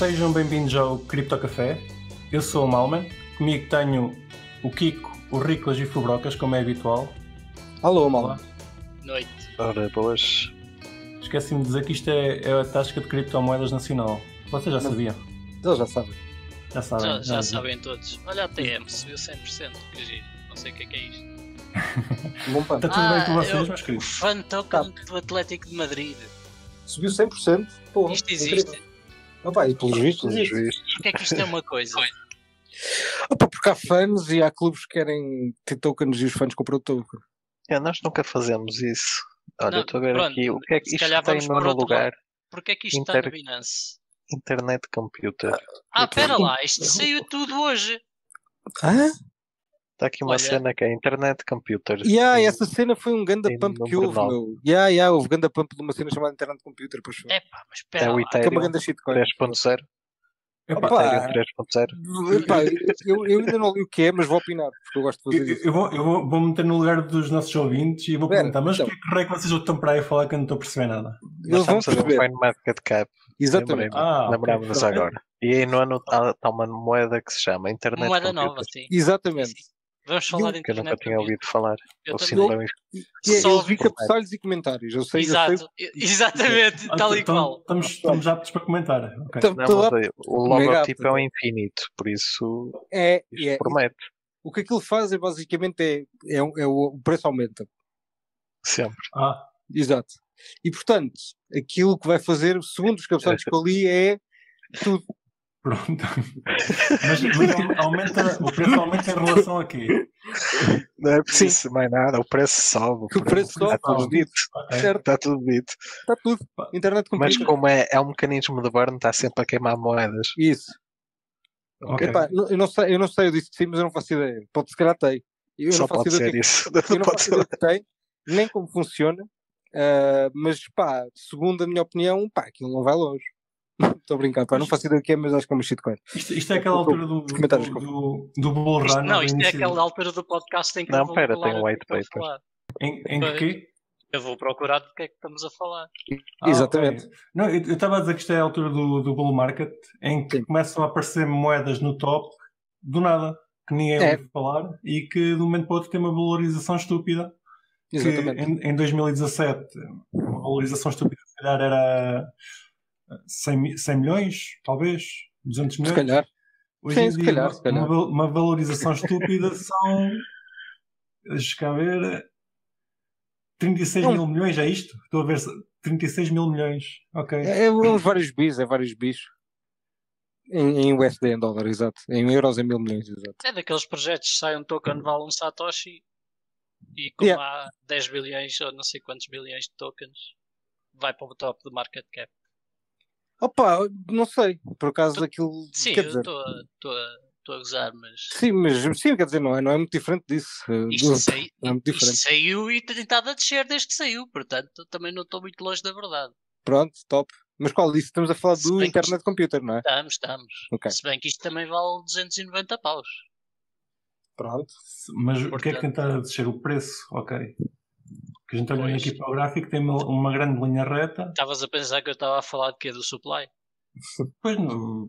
Sejam bem-vindos ao Cripto Café. Eu sou o Malman, comigo tenho o Kiko, o Riclas e o Fubrocas, como é habitual. Alô, Malman. Noite. Ora, boas. Esqueci-me de dizer que isto é a tasca de criptomoedas nacional. Vocês já sabiam? Eles já sabem. Já sabem. Já sabem todos. Olha a TM, subiu 100%. Que giro. Não sei o que é isto. Bom pano. Está tudo bem com vocês, meus O queridos? fan token do Atlético de Madrid. Subiu 100%. Porra, Isto existe. incrível. Opa, e pelos vistos existe. Porquê é que isto é uma coisa? Opa, porque há fãs e há clubes que querem ter tokens e os fãs compram o token. Nós nunca fazemos isso. Olha, Não, estou a ver pronto, aqui. O que é que se isto calhar tem vamos no por outro lugar? lado. Porquê é que isto está Inter- na Binance? Internet Computer. Pera lá, isto saiu tudo hoje. Hã? Está aqui uma Olha. cena que é Internet Computer. Essa cena foi um ganda Tem pump que número houve, 9. meu. Houve ganda pump de uma cena chamada Internet Computer, pois foi. Epá, mas É espera o lá. Que é uma Ethereum ganda shitcoin. 3.0. Epá, Opa. Ethereum 3.0. Epá, eu ainda não li o que é, mas vou opinar, porque eu gosto de fazer isso. eu vou meter no lugar dos nossos ouvintes e vou Pera, perguntar, mas então. porquê que raio que vocês estão para aí a falar que eu não estou a perceber nada? Eles vão Nós estamos a ver um perceber. CoinMarketCap. Exatamente. Lembrámos-nos ok. agora. E aí no ano está uma moeda que se chama Internet Moeda Computer. nova, sim. Exatamente. Vamos falar de Que eu nunca internet. tinha ouvido falar. Eu Ou também. simplesmente E Só eu ouvi vi cabeçalhos e comentários. Eu sei. Exato, exatamente, tal e Então, qual. estamos aptos para comentar. Ok. Não, Estou mas o Mega logotipo é apto. um infinito, por isso É, isto promete o que aquilo faz é basicamente o preço aumenta. sempre. Exato. E portanto, aquilo que vai fazer, segundo os cabeçalhos que eu li, é tudo. Pronto. mas o preço aumenta em relação a quê? Não é preciso mais nada, o preço sobe. Que o preço sobe, está tudo sobe. dito. Ok. Certo? Está tudo dito. Está tudo. Internet Mas Computer. como é um mecanismo de burn, está sempre a queimar moedas. Isso. Ok. Epá, eu não sei, eu disse que sim, mas eu não faço ideia. Pode se calhar tem. Eu Só não faço pode ideia ser isso. eu Não não pode faço ser. ideia que tem, nem como funciona. Mas pá, segundo a minha opinião, pá, aquilo não vai longe. Estou a brincar, pá, não faço ideia do que é, mas acho que é uma shitcoin. Isto é aquela altura do comentários bull run. Não, isto do é início aquela altura do podcast em que Não, eu vou pera, falar tem um o que white é que eu vou paper. falar. Em que quê? Eu vou procurar do que é que estamos a falar. Exatamente. Ok. Não, eu estava a dizer que isto é a altura do bull market, em que Sim. começam a aparecer moedas no top do nada, que ninguém É. ouve falar e que de um momento para o outro tem uma valorização estúpida. Que Exatamente. em 2017 uma valorização estúpida se calhar era 100 milhões, talvez 200 Se milhões. calhar. Hoje Sim, em se dia calhar, se calhar. uma valorização estúpida são, deixa cá ver, 36 Não. mil milhões, é isto? Estou a ver 36 mil milhões, ok. É uns vários bis, em USD, em dólar, exato. Em euros, em 1.000 milhões, exato. É daqueles projetos que sai um token vale um Satoshi e como Yeah. há 10 bilhões ou não sei quantos bilhões de tokens, vai para o top do market cap. Opa, não sei. Por acaso aquilo. Sim, quer eu dizer, estou a gozar, mas sim, quer dizer, não é muito diferente disso. Não é muito isto diferente. saiu e tem estado a descer desde que saiu, portanto também não estou muito longe da verdade. Pronto, top. Mas qual disso? Estamos a falar Se do bem que Internet Computer, não é? Estamos. Ok. Se bem que isto também vale 290 paus. Pronto. Mas o que é que tenta descer o preço? Ok. Que a gente olhando Pois. aqui para o gráfico tem uma grande linha reta. Estavas a pensar que eu estava a falar de quê? Do supply? Pois não.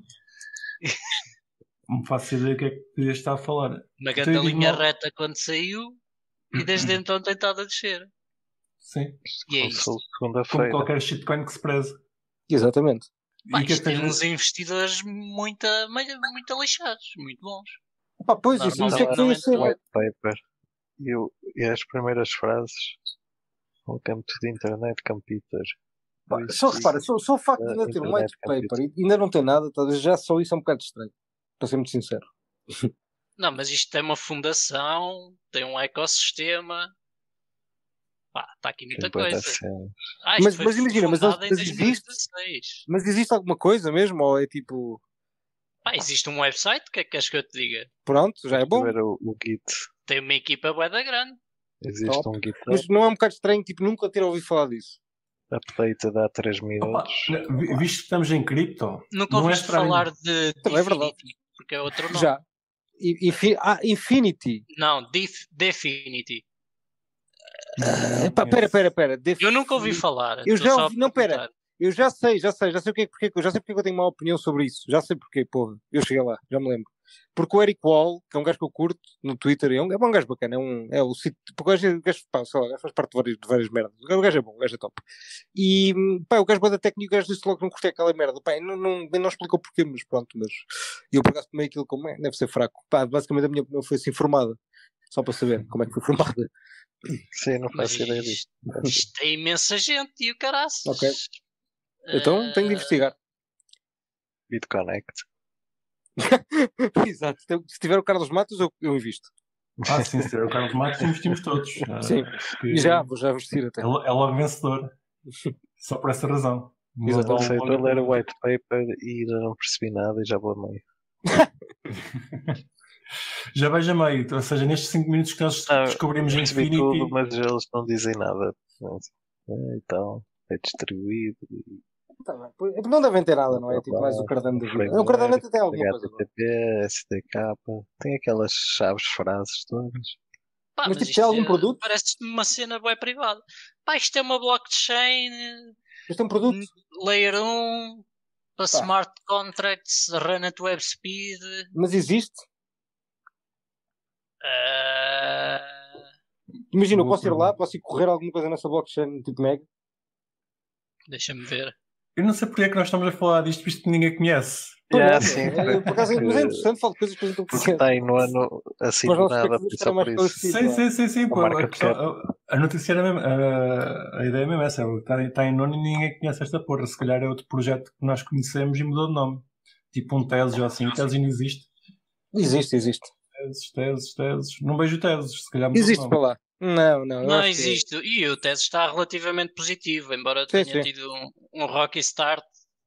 Não faço ideia do que é que podias estar a falar. Uma Então, grande diz-me linha lá- reta quando saiu e desde então tem estado a descer. Sim. E é Como isto. Como segunda-feira. qualquer shitcoin que se preze. Exatamente. Pá, E o que é isto que tem tens uns investidores muito lixados, muito bons. Opa, pois, isso é que foi Normalmente assim. não é. White paper. E as primeiras frases. Welcome to the Internet Computer. Só repara, só o facto de ainda ter um white paper e ainda não tem nada, talvez já só isso é um bocado estranho. Para ser muito sincero. Não, mas isto tem uma fundação, tem um ecossistema. Pá, está aqui muita coisa. Isto Mas foi imagina, mas fundado em existe? 2016. Mas existe alguma coisa mesmo? Ou é tipo. Pá, existe um website, o que é que queres que eu te diga? Pronto, já é bom. Ver o Git. Tem uma equipa bué da grande. Existe Top. um Git Mas não é um bocado estranho, tipo, nunca ter ouvido falar disso. update de há 3 Opa, minutos. visto que estamos em cripto, Nunca não é ouviste estranho. falar de Também é verdade. Definity, porque é outro nome. Já. Infinity. Não, Definity. Pera. Eu nunca ouvi falar. Eu estou já só a ouvi. Não, pera. perguntar. Eu já sei porque é que eu tenho uma opinião sobre isso. Já sei porquê, porra. Eu cheguei lá, já me lembro. Porque o Eric Wall, que é um gajo que eu curto no Twitter, é um gajo bacana, é o sítio, porque o gajo, pá, sei lá, o gajo faz parte de várias merdas. O gajo é bom, o gajo é top. E, pá, o gajo é da técnica e o gajo disse logo que não curtei aquela merda. Pá, não explicou porquê, mas pronto, mas eu por acaso tomei aquilo como deve ser fraco. Pá, basicamente a minha opinião foi assim formada. Só para saber como é que foi formada. Sim, não Mas faço ideia disso. isto tem imensa gente e o caraças. Ok. Então tenho de investigar. BitConnect. Exato. Se tiver o Carlos Matos, eu invisto. Sim, se tiver o Carlos Matos, investimos todos. Sim. E vou já investir até. É logo vencedor. Só por essa razão. Eu sei, estou a ler o white paper e ainda não percebi nada e já vou a meio. Já vejo a meio, ou seja, nestes 5 minutos que nós descobrimos percebi Infinity. tudo, mas eles não dizem nada. Então, é distribuído. Tá bem. Não devem ter nada, não é? Tipo mais o Cardano da vida. O Cardano até tem alguma coisa. HTTP, SDK, tem aquelas chaves, frases todas. Pá, mas mas tipo, tem algum isto produto? parece-me uma cena bué privada. Pá, isto é uma blockchain. Isto é um produto? Layer 1 para smart contracts, run at web speed. Mas existe? Imagina, eu posso ir lá, posso ir correr alguma coisa nessa blockchain tipo mega? Deixa-me ver. Eu não sei porque é que nós estamos a falar disto, visto que ninguém conhece. Sim, por acaso, mas é interessante, falo de coisas que a gente não conhece. Está aí no ano assim do nada, só por isso. Sim. A notícia era mesmo, a ideia é mesmo essa, está em nono e ninguém conhece esta porra. Se calhar é outro projeto que nós conhecemos e mudou de nome. Tipo um Teses ou assim. Teses não existe. Existe. Teses. Não vejo Teses, se calhar mudou existe para lá. Não existe. E o Teses está relativamente positivo, embora tenha tido um rocky start.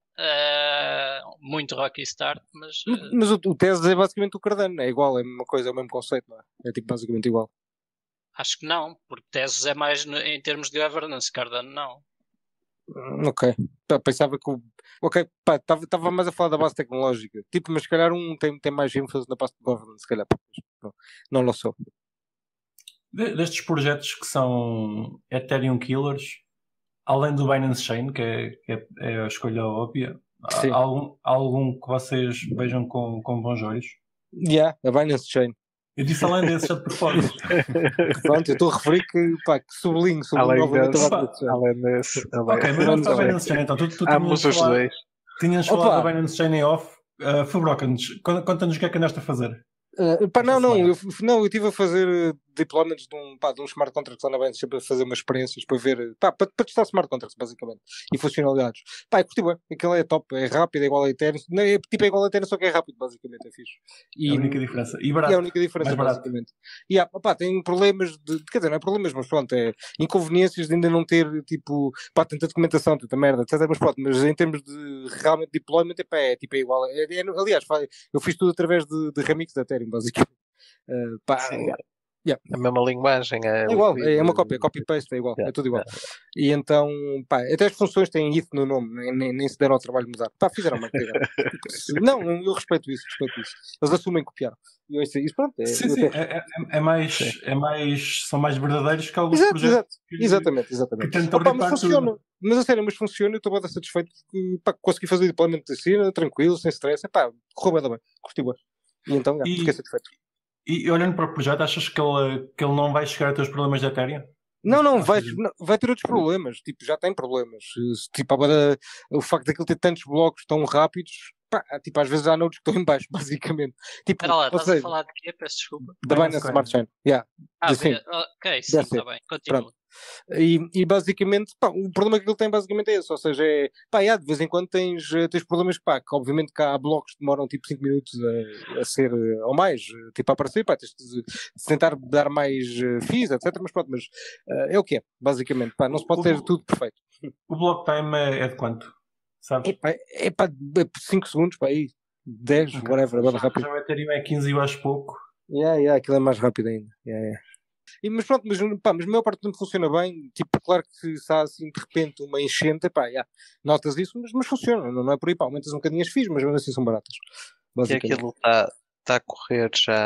Muito rocky start, mas o Teses é basicamente o Cardano, é igual, é a mesma coisa, é o mesmo conceito, não é? É tipo basicamente igual. Acho que não, porque Teses é mais em termos de governance, Cardano não. Ok, pensava que estava mais a falar da base tecnológica, tipo, mas se calhar tem mais ênfase na parte de governance, se calhar, não lo sou. Destes projetos que são Ethereum Killers, além do Binance Chain, que é a escolha óbvia, há algum que vocês vejam com bons olhos? A Binance Chain. Eu disse além desses, já de propósito. Pronto, eu estou a referir que sublinho novamente a Binance Chain. Além desse. Ok, mas vamos para a Binance Chain então. Tu ambos os dois. Tinhas falado da Binance Chain em off. Fabroca-nos, conta-nos o que é que andaste a fazer. Eu estive a fazer deployments de um smart contract lá na Binance para fazer umas experiências, para ver, para testar smart contracts basicamente e funcionalidades. Curti bem, aquilo é top, é rápido, é igual a Ethereum, é igual a Ethereum, só que é rápido basicamente, é fixe. É a única diferença. E barato. É a única diferença basicamente. Tem problemas quer dizer, não é problemas, mas pronto, é inconveniências de ainda não ter tanta documentação, tanta merda, etc. Mas pronto, mas em termos de realmente deployment, é igual. Aliás, eu fiz tudo através de remix da Ethereum, basicamente. A mesma linguagem é igual, é uma cópia, copy-paste, é igual, é tudo igual. E então, até as funções têm it no nome, nem se deram ao trabalho de mudar. Fizeram uma coisa. Não, eu respeito isso. Eles assumem que copiaram. E isso pronto. São mais verdadeiros que alguns projetos. Exatamente. Que tentam mas funciona. Mas a sério, funciona, eu estou bastante satisfeito porque consegui fazer o deployment da cena, tranquilo, sem stress, correu bem, curti bem. E então, fiquei satisfeito. E olhando para o projeto, achas que ele não vai chegar a ter os problemas da Ethereum? Não, vai ter outros problemas. Já tem problemas. O facto daquilo ter tantos blocos tão rápidos, às vezes há nodes que estão em baixo, basicamente. Espera lá, estás a falar de quê? Peço desculpa. Da Binance Smart Chain. Ok, sim, está bem. Continua. Pronto. E basicamente, o problema que ele tem basicamente é esse, ou seja, de vez em quando tens problemas que obviamente que há blocos que demoram 5 minutos a ser, ou mais, a aparecer, tens de tentar dar mais fees, etc, mas é o que é, basicamente, não se pode ter tudo perfeito. O block time é de quanto? Sabes? É 5 segundos, aí 10, whatever, agora rápido. Já o Ethereum é 15 e eu acho pouco. Aquilo é mais rápido ainda. Mas pronto, mas a maior parte do tempo funciona bem. Claro que se há assim de repente uma enchente, notas isso, mas funciona, não é por aí, aumentas um bocadinho as fees, mas mesmo assim são baratas. E aquilo está a correr já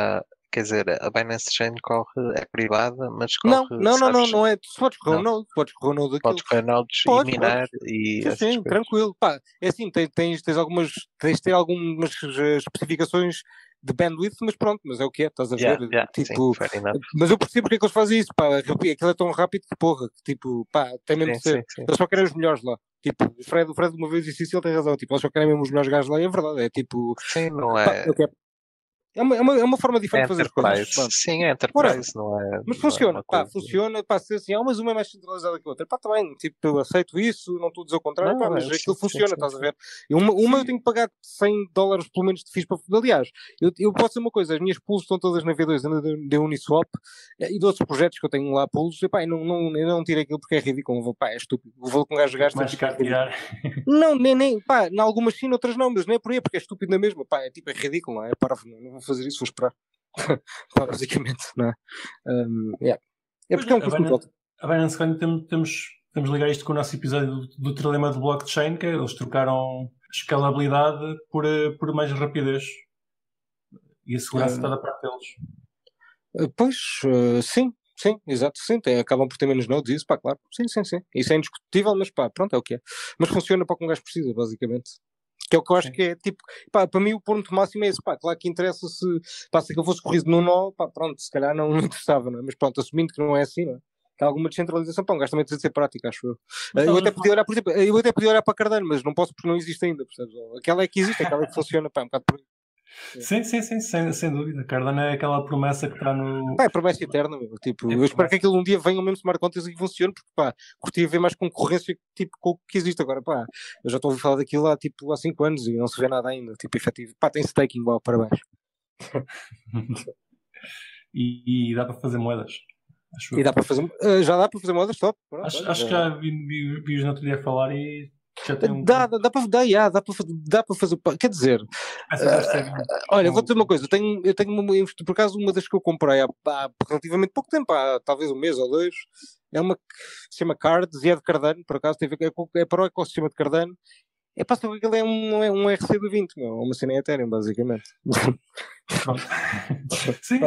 quer dizer, a Binance Chain é privada, mas corre, não é. Tu podes correr o node daquilo. Podes correr nodes e minar e essas sim, coisas. tranquilo. Pá, é assim, tens de ter algumas especificações de bandwidth, mas pronto, mas é o que é, estás a ver? Tipo, sim, mas eu percebo porque é que eles fazem isso, pá, aquilo é tão rápido que porra, que tipo, pá, tem mesmo de ser. Eles só querem os melhores lá. Tipo, o Fred uma vez disse isso e ele tem razão, tipo, eles só querem mesmo os melhores gajos lá e é verdade, é tipo... Sim, não pá, é... É uma forma diferente de fazer as coisas. Sim, é Enterprise, não é... Mas funciona, funciona, se assim, mas uma é mais centralizada que a outra. Pá, tá bem, tipo, eu aceito isso, não estou a dizer o contrário, mas aquilo funciona, estás a ver? Uma eu tenho que pagar $100 pelo menos de FIIs para... Aliás, eu posso dizer uma coisa, as minhas pools estão todas na V2 da Uniswap e de outros projetos que eu tenho lá pools, e pá, eu não tirei aquilo porque é ridículo, pá, é estúpido. O valor que um gajo gasta... Mais caro tirar. Não, nem, pá, em algumas sim, outras não, mas não é por aí, porque é estúpido na mesma, pá, é tipo, é ridículo, não é? Não vou fazer isso, vou esperar. Basicamente, não é? É porque é um custo alto. A Binance Coin temos ligar isto com o nosso episódio do trilema do blockchain, que eles trocaram escalabilidade por mais rapidez e a segurança está da parte deles. Pois, sim, exato, sim, acabam por ter menos nodes, isso, pá, claro, sim, isso é indiscutível, mas pá, pronto, é o que é. Mas funciona para o que um gajo precisa, basicamente. Que é o que eu acho que é, tipo, pá, para mim o ponto máximo é esse, pá, claro que interessa se eu fosse corrido num nó, pá, pronto, se calhar não interessava, não é? Mas pronto, assumindo que não é assim, não é? Que há alguma descentralização, pá, um gajo também tem de ser prático, acho eu. Eu até podia olhar, por exemplo, para a Cardano, mas não posso porque não existe ainda, percebes? Aquela é que existe, aquela é que funciona, pá, um bocado por aí. Sim, sem dúvida. Cardano é aquela promessa que está no... Pá, é promessa eterna, meu. Tipo, eu espero que aquilo um dia venha mesmo smart contracts e funcione, porque pá, curtia ver mais concorrência tipo, com o que existe agora, pá. Eu já estou a ouvir falar daquilo há 5 anos e não se vê nada ainda, tipo, efetivo. Pá, tem staking, uau, parabéns. e dá para fazer moedas. E dá para fazer, já dá para fazer moedas, top. Pronto, acho que já vi-os no outro dia falar e já tem um... Dá para fazer, quer dizer, olha, eu vou dizer uma coisa, eu tenho por acaso uma das que eu comprei há relativamente pouco tempo, há talvez um mês ou dois, é uma que se chama Cards e é de Cardano, por acaso é para o ecossistema de Cardano. É para saber que ele é um RC20, meu, uma cena Ethereum, basicamente. Sim,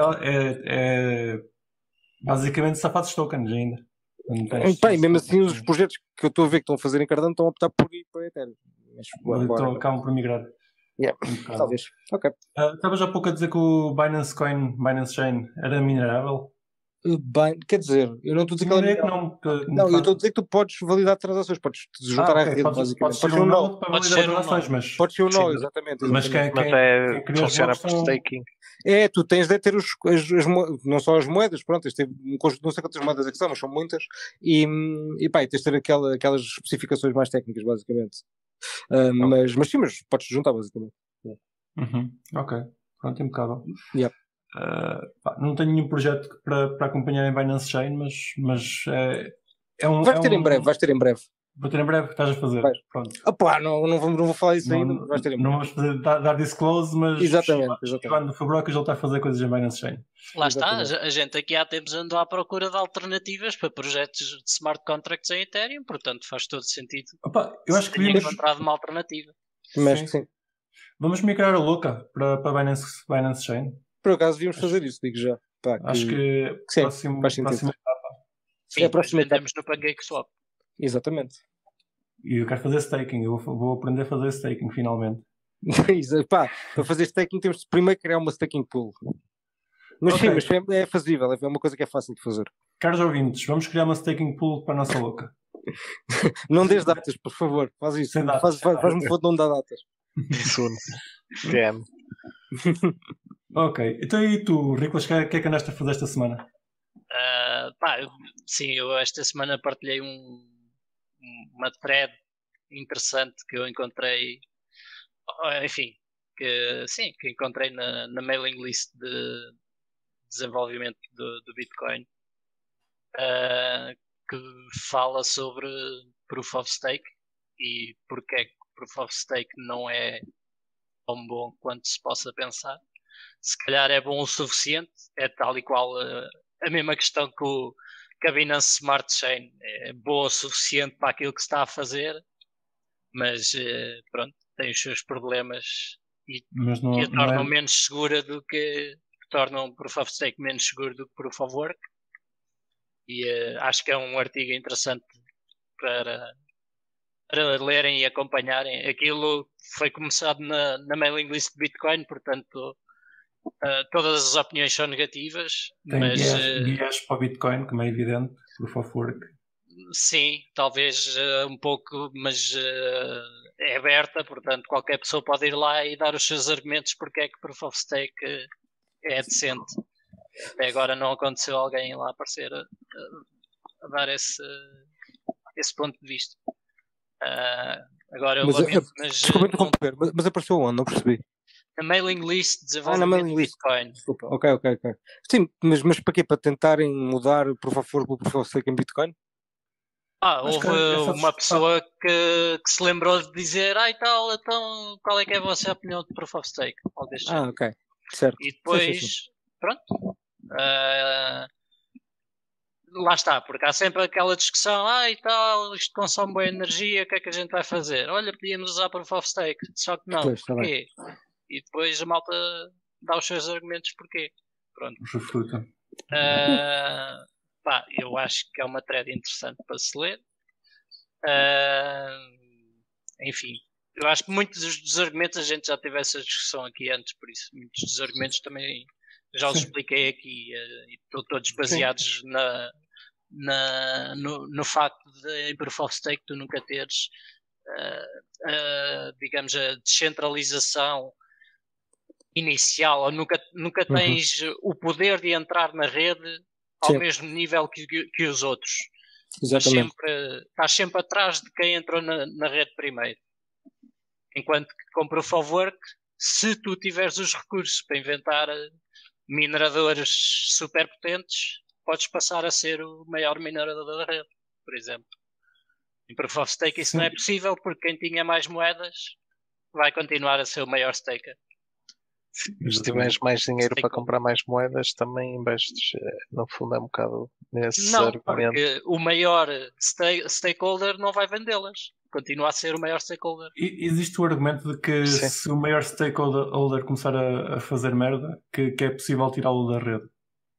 é basicamente safados tokens ainda. Bem, mesmo assim, os projetos que eu estou a ver que estão a fazer em Cardano estão a optar por ir para Ethereum. Então acabam por migrar. Talvez. Ok. Estavas há pouco a dizer que o Binance Chain era minerável? Quer dizer, eu não estou a dizer que ela é minerável. Não, eu estou a dizer que tu podes validar transações, podes te juntar à rede, basicamente. Pode ser um node para validar transações, mas... Pode ser um node, exatamente. Mas quem funciona por staking. É, tu tens de ter não só as moedas, pronto, tens de ter um conjunto, não sei quantas moedas é que são, mas são muitas, e pá, tens de ter aquelas especificações mais técnicas, basicamente. Mas sim, mas podes te juntar, basicamente. Ok, pronto, impecável. Yep. Não tenho nenhum projeto para acompanhar em Binance Chain, mas é um... Vais ter em breve. Vou ter em breve, estás a fazer. Pronto. Não vou falar isso ainda, mas vais ter em breve. Não vamos fazer, dar disclose, mas exatamente. Quando for broker, ele está a fazer coisas em Binance Chain. Lá está, a gente aqui há tempos andou à procura de alternativas para projetos de smart contracts em Ethereum, portanto faz todo sentido. Eu acho que devíamos encontrado uma alternativa. Mas sim. Vamos migrar a Louca para Binance Chain. Por acaso devíamos fazer isso, digo já. Acho que sim, próxima etapa. Sim, a próxima etapa. No PancakeSwap. Exatamente. E eu quero fazer staking, eu vou aprender a fazer staking finalmente. Para fazer staking temos de primeiro criar uma staking pool. Mas sim, mas é fazível, é uma coisa que é fácil de fazer. Caros ouvintes, vamos criar uma staking pool para a nossa Louca. Não dês datas, por favor, faz isso. Faz-me foda, não dá datas. Isso. DM. Ok, então e tu, Riclas, o que é que andaste a fazer esta semana? Sim, eu esta semana partilhei uma thread interessante que eu encontrei, enfim, que encontrei na mailing list de desenvolvimento do Bitcoin, que fala sobre Proof of Stake e porque é que Proof of Stake não é tão bom quanto se possa pensar. Se calhar é bom o suficiente, é tal e qual a mesma questão que a Binance Smart Chain é boa o suficiente para aquilo que se está a fazer, mas pronto, tem os seus problemas e a tornam menos segura do que tornam o Proof of Stake menos seguro do que Proof of Work. E acho que é um artigo interessante para lerem e acompanharem. Aquilo foi começado na mailing list de Bitcoin, portanto todas as opiniões são negativas. Tem mas viés para o Bitcoin, como é evidente, Proof of Work. Sim, talvez um pouco, mas é aberta, portanto qualquer pessoa pode ir lá e dar os seus argumentos porque é que Proof of Stake é decente. Até agora não aconteceu alguém lá aparecer a dar esse ponto de vista. Agora eu lamento, mas desculpa interromper, mas apareceu onde? Não percebi. na mailing list de desenvolvimento de Bitcoin. Desculpa, ok. Sim, mas para quê? Para tentarem mudar o Proof of Work para o Proof of Stake em Bitcoin? Houve uma pessoa que se lembrou de dizer e tal, então qual é que é a vossa opinião de Proof of Stake? Ok, certo. E depois, sim. Pronto. Lá está, porque há sempre aquela discussão, e tal, isto consome boa energia, o que é que a gente vai fazer? Olha, podíamos usar Proof of Stake, só que não, Pois, porquê? E depois a malta dá os seus argumentos porquê. Pronto. Fruta. Eu acho que é uma thread interessante para se ler. Enfim, eu acho que muitos dos argumentos a gente já teve essa discussão aqui antes, por isso muitos dos argumentos também já os expliquei aqui e estão todos baseados no facto de em Proof of Stake tu nunca teres digamos a descentralização inicial, ou nunca tens o poder de entrar na rede ao mesmo nível que os outros. Exatamente. Estás sempre atrás de quem entrou na rede primeiro. Enquanto que com Proof of Work, se tu tiveres os recursos para inventar mineradores super potentes, podes passar a ser o maior minerador da rede, por exemplo. Em Proof of Stake isso não é possível, porque quem tinha mais moedas vai continuar a ser o maior staker. Se tiveres mais dinheiro para comprar mais moedas, também investes, no fundo é um bocado nesse argumento. Porque o maior stakeholder não vai vendê-las. Continua a ser o maior stakeholder. Existe o argumento de que se o maior stakeholder começar a fazer merda, que é possível tirá-lo da rede.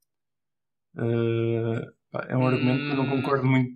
É um argumento que eu não concordo muito.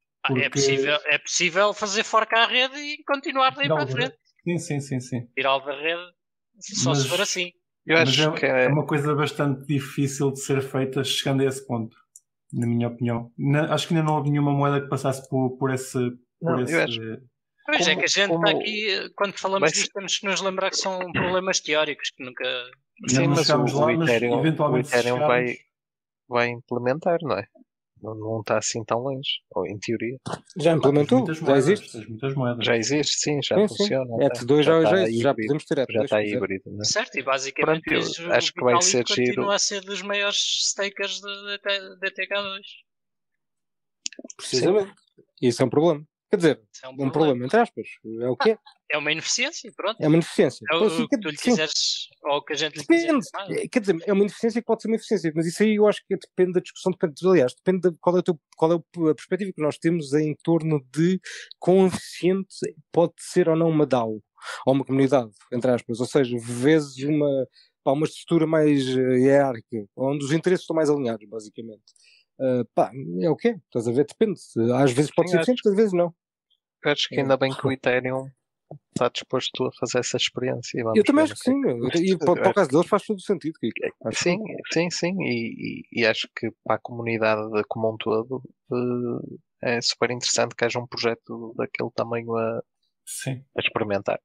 É possível fazer fork à rede e continuar daí para a frente. Sim. Tirá-lo da rede, só se for assim. Eu acho que é uma coisa bastante difícil de ser feita chegando a esse ponto, na minha opinião. Acho que ainda não houve nenhuma moeda que passasse por esse... Pois é que a gente está aqui, quando falamos disto, temos que nos lembrar que são problemas teóricos que nunca... Sim, mas o Ethereum vai implementar, não é? Não está assim tão longe, ou em teoria. Já implementou, já existe. Muitas moedas. Já existe, sim, já funciona. ETH2 já podemos ter ETH2. Já está híbrido, não é? Certo, e basicamente acho que vai ser giro. Continua a ser dos maiores stakers de ETH2. Precisamente. Isso é um problema. Quer dizer, um problema, entre aspas. É o que é. É uma ineficiência, pronto. É uma ineficiência. É o que tu lhe quiseres, ou o que a gente lhe quiser. Quer dizer, é uma ineficiência que pode ser uma eficiência, mas isso aí eu acho que depende da discussão, aliás, depende de qual é a perspectiva que nós temos em torno de quão eficiente pode ser ou não uma DAO, ou uma comunidade, entre aspas. Ou seja, vezes uma estrutura mais hierárquica, onde os interesses estão mais alinhados, basicamente. É o quê? Estás a ver? Depende. Às vezes pode ser eficiente, às vezes não. Eu acho que ainda bem que o Ethereum está disposto a fazer essa experiência. Eu também acho que sim. E para o caso deles faz todo o sentido. Sim. E acho que para a comunidade como um todo é super interessante que haja um projeto daquele tamanho a experimentar.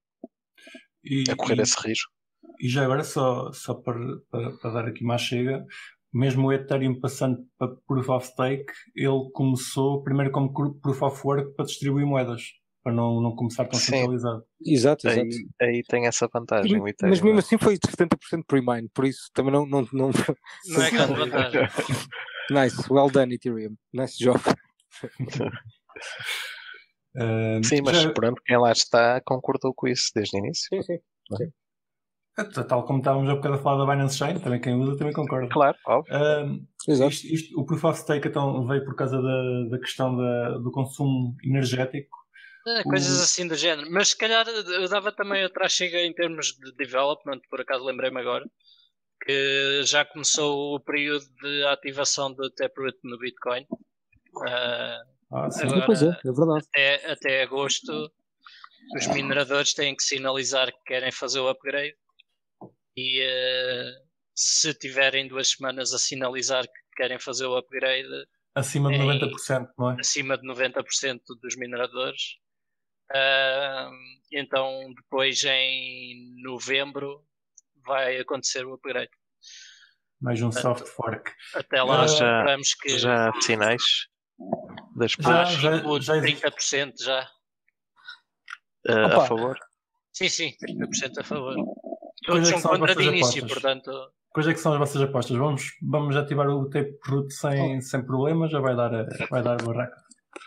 A correr esse risco. E já agora, só para dar aqui mais chega, mesmo o Ethereum passando para Proof of Stake, ele começou primeiro como Proof of Work para distribuir moedas, para não começar tão centralizado. Exato. Aí tem essa vantagem. O Ethereum, mas mesmo assim foi 70% pre-mine, por isso também não é grande vantagem. Nice, well done Ethereum, nice job. Sim, mas pronto, quem lá está concordou com isso desde o início. Sim. Tal como estávamos há bocado a falar da Binance Chain, também quem usa também concorda. Claro, óbvio. O Proof of Stake então veio por causa da questão do consumo energético. Coisas assim do género. Mas se calhar eu dava também outra chega em termos de development, por acaso lembrei-me agora, que já começou o período de ativação do Taproot no Bitcoin. Sim, pois é verdade. Até agosto, os mineradores têm que sinalizar que querem fazer o upgrade e se tiverem 2 semanas a sinalizar que querem fazer o upgrade, acima de 90%, não é? Acima de 90% dos mineradores. Então depois em novembro vai acontecer o upgrade. Mais um soft fork. Até lá esperamos que já há sinais das já 30% já a favor. Sim, 30% a favor. Todos são contra de início, apostas? Portanto. Quais é que são as vossas apostas? Vamos ativar o Taproot sem problema, já vai dar barraca.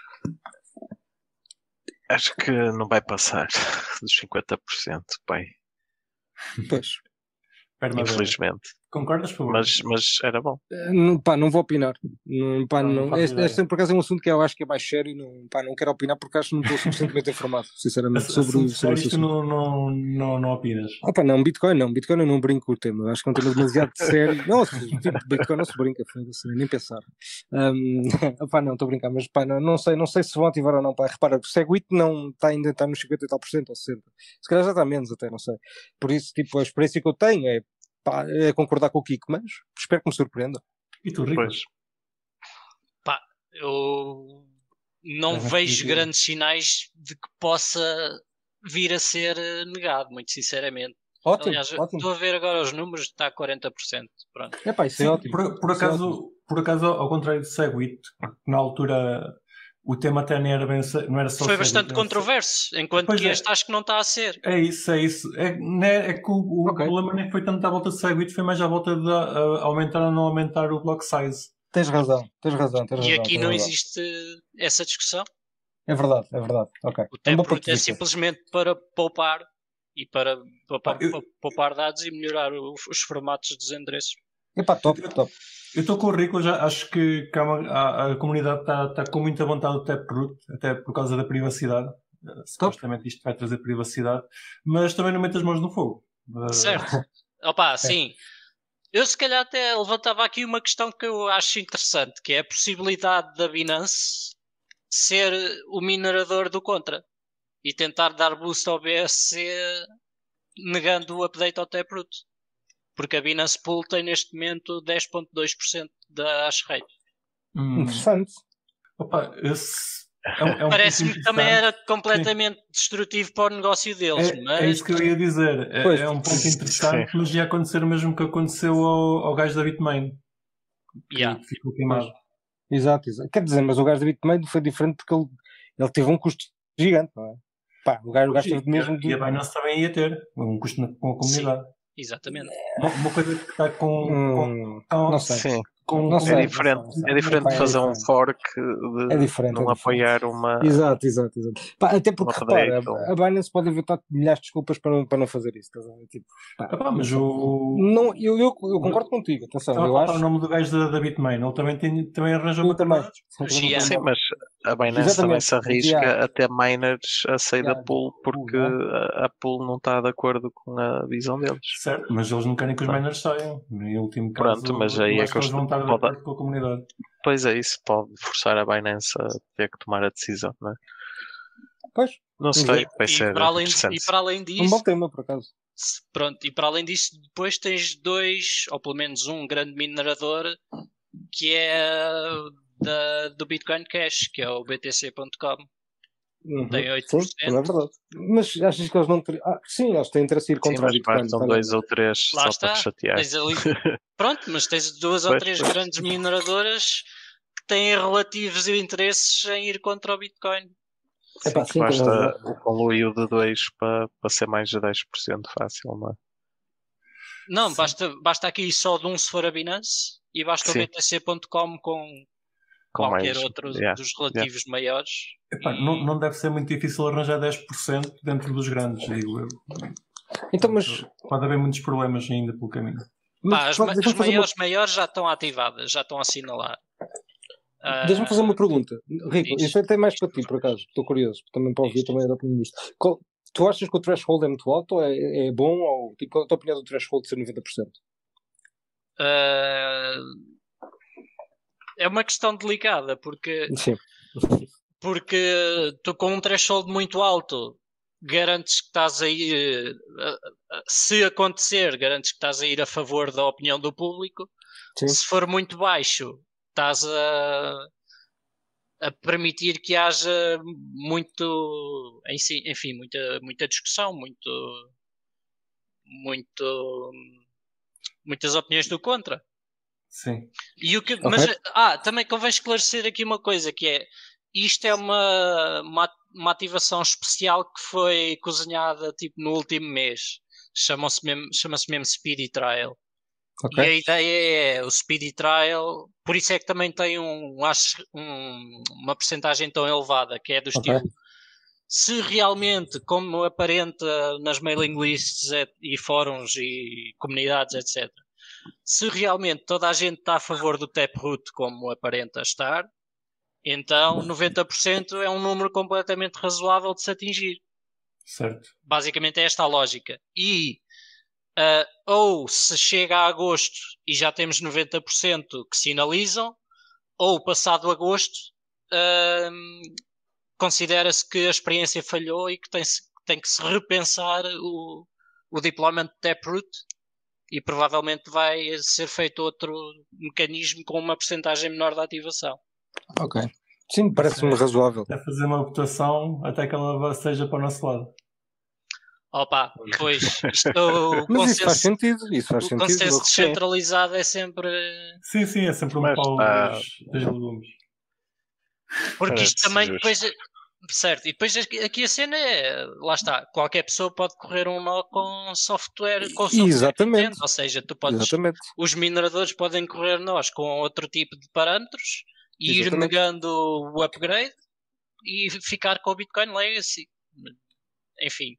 Acho que não vai passar dos 50%, pai. Pois. Infelizmente. Concordas, por favor? Mas era bom. Não vou opinar. Este por acaso é um assunto que eu acho que é mais sério. Não quero opinar porque acho que não estou suficientemente informado, sinceramente, sobre isso. Tu não opinas? Não, Bitcoin eu não brinco com o tema. Acho que é um tema demasiado sério. Não, tipo, Bitcoin não se brinca, nem pensar. Não, estou a brincar, mas não sei se vão ativar ou não. Repara, o Segwit não ainda está nos 50 e tal %, ou 60%. Se calhar já está menos até, não sei. Por isso, tipo, a experiência que eu tenho é concordar com o Kiko, mas espero que me surpreenda. E tu, Rico? Eu não vejo grandes sinais de que possa vir a ser negado, muito sinceramente. Ótimo, Aliás, ótimo. Estou a ver agora os números, está a 40%. Pronto. Isso é ótimo. Por acaso, ao contrário de Segwit, na altura o tema até não era só foi bastante controverso, enquanto que este acho que não está a ser. É isso. É que o problema nem foi tanto à volta de Segwit, foi mais à volta de aumentar ou não aumentar o block size. Tens razão. E aqui não existe essa discussão. É verdade. Okay. O Taproot é simplesmente para poupar e para poupar dados e melhorar os formatos dos endereços. Top. Eu estou com o Rico, já acho que a comunidade está com muita vontade do Taproot, até por causa da privacidade. Supostamente isto vai trazer privacidade, mas também não meto as mãos no fogo. Certo. Sim. Eu se calhar até levantava aqui uma questão que eu acho interessante, que é a possibilidade da Binance ser o minerador do contra e tentar dar boost ao BSC negando o update ao Taproot. Porque a Binance Pool tem neste momento 10.2% da hash rate. Interessante. Parece-me que também era completamente destrutivo para o negócio deles. É isso que eu ia dizer. É um ponto interessante, mas ia acontecer o mesmo que aconteceu ao gajo da Bitmain. Que ficou queimado. Exato. Quer dizer, mas o gajo da Bitmain foi diferente porque ele teve um custo gigante, não é? O gajo teve mesmo... E a Binance também ia ter um custo com a comunidade. Sim, exatamente. Uma coisa que está com não sei. Sim. É diferente de fazer um fork de não apoiar uma... Exato. Até porque, repara, a Binance pode inventar milhares de desculpas para não fazer isso. Mas eu concordo contigo. Atenção, eu acho... o nome do gajo da Bitmain, ele também arranjou uma Sim, mas a Binance também se arrisca a ter miners a sair da pool porque a pool não está de acordo com a visão deles. Certo, mas eles não querem que os miners saiam. No último caso, pronto, mas aí é que eles vão estar de acordo com a comunidade. Pois é, isso pode forçar a Binance a ter que tomar a decisão, não é? Pois. Não sei, vai ser interessante. E para além disso... Um bom tema, por acaso. Pronto, e para além disso, depois tens 2, ou pelo menos um grande minerador, que é do Bitcoin Cash, que é o BTC.com. Tem 8%. Sim, é verdade. Mas achas que eles não teriam... sim, eles têm interesse a ir contra o Bitcoin. São 2 ou 3 lá só para chatear. Pronto, mas tens 2 ou 3 grandes mineradoras que têm relativos interesses em ir contra o Bitcoin. Sim, basta o conluio de 2 para ser mais de 10% fácil, não é? Não, basta aqui só de um se for a Binance e basta o BTC.com com qualquer mais, outro dos relativos maiores. Não deve ser muito difícil arranjar 10% dentro dos grandes, digo eu. Então, mas... Pode haver muitos problemas ainda pelo caminho. As maiores já estão ativadas, já estão a assinalar. Deixa-me fazer uma pergunta, Rico. Isso é até mais para ti, por acaso. Estou curioso, também para ouvir também a opinião disto. Tu achas que o threshold é muito alto ou é bom? Ou tipo, a tua opinião do threshold ser 90%? é uma questão delicada, porque tu com um threshold muito alto garantes que estás a ir, se acontecer, garantes que estás a ir a favor da opinião do público. Sim. Se for muito baixo, estás a permitir que haja muito, enfim, muita discussão, muitas opiniões do contra. Sim. E mas também convém esclarecer aqui uma coisa, que é, isto é uma ativação especial que foi cozinhada tipo no último mês. Chama-se mesmo Speedy Trial. Okay. E a ideia é o Speedy Trial, por isso é que também tem uma percentagem tão elevada, que é do estilo. Se realmente, como aparenta nas mailing lists e fóruns e comunidades, etc., se realmente toda a gente está a favor do Taproot como aparenta estar, então 90% é um número completamente razoável de se atingir. Certo. Basicamente é esta a lógica. E ou se chega a agosto e já temos 90% que sinalizam, ou passado agosto considera-se que a experiência falhou e que tem que se repensar o deployment de Taproot, e provavelmente vai ser feito outro mecanismo com uma percentagem menor de ativação. Ok. Sim, parece-me razoável. É fazer uma votação até que ela seja para o nosso lado. Opa, pois, mas isso faz sentido. O consenso descentralizado é sempre... Sim, é sempre um pau das legumes. Porque isto também depois... Certo, e depois aqui a cena é, lá está, qualquer pessoa pode correr um nó com software Exatamente. Ou seja, os mineradores podem correr nós com outro tipo de parâmetros e ir negando o upgrade e ficar com o Bitcoin Legacy. Enfim.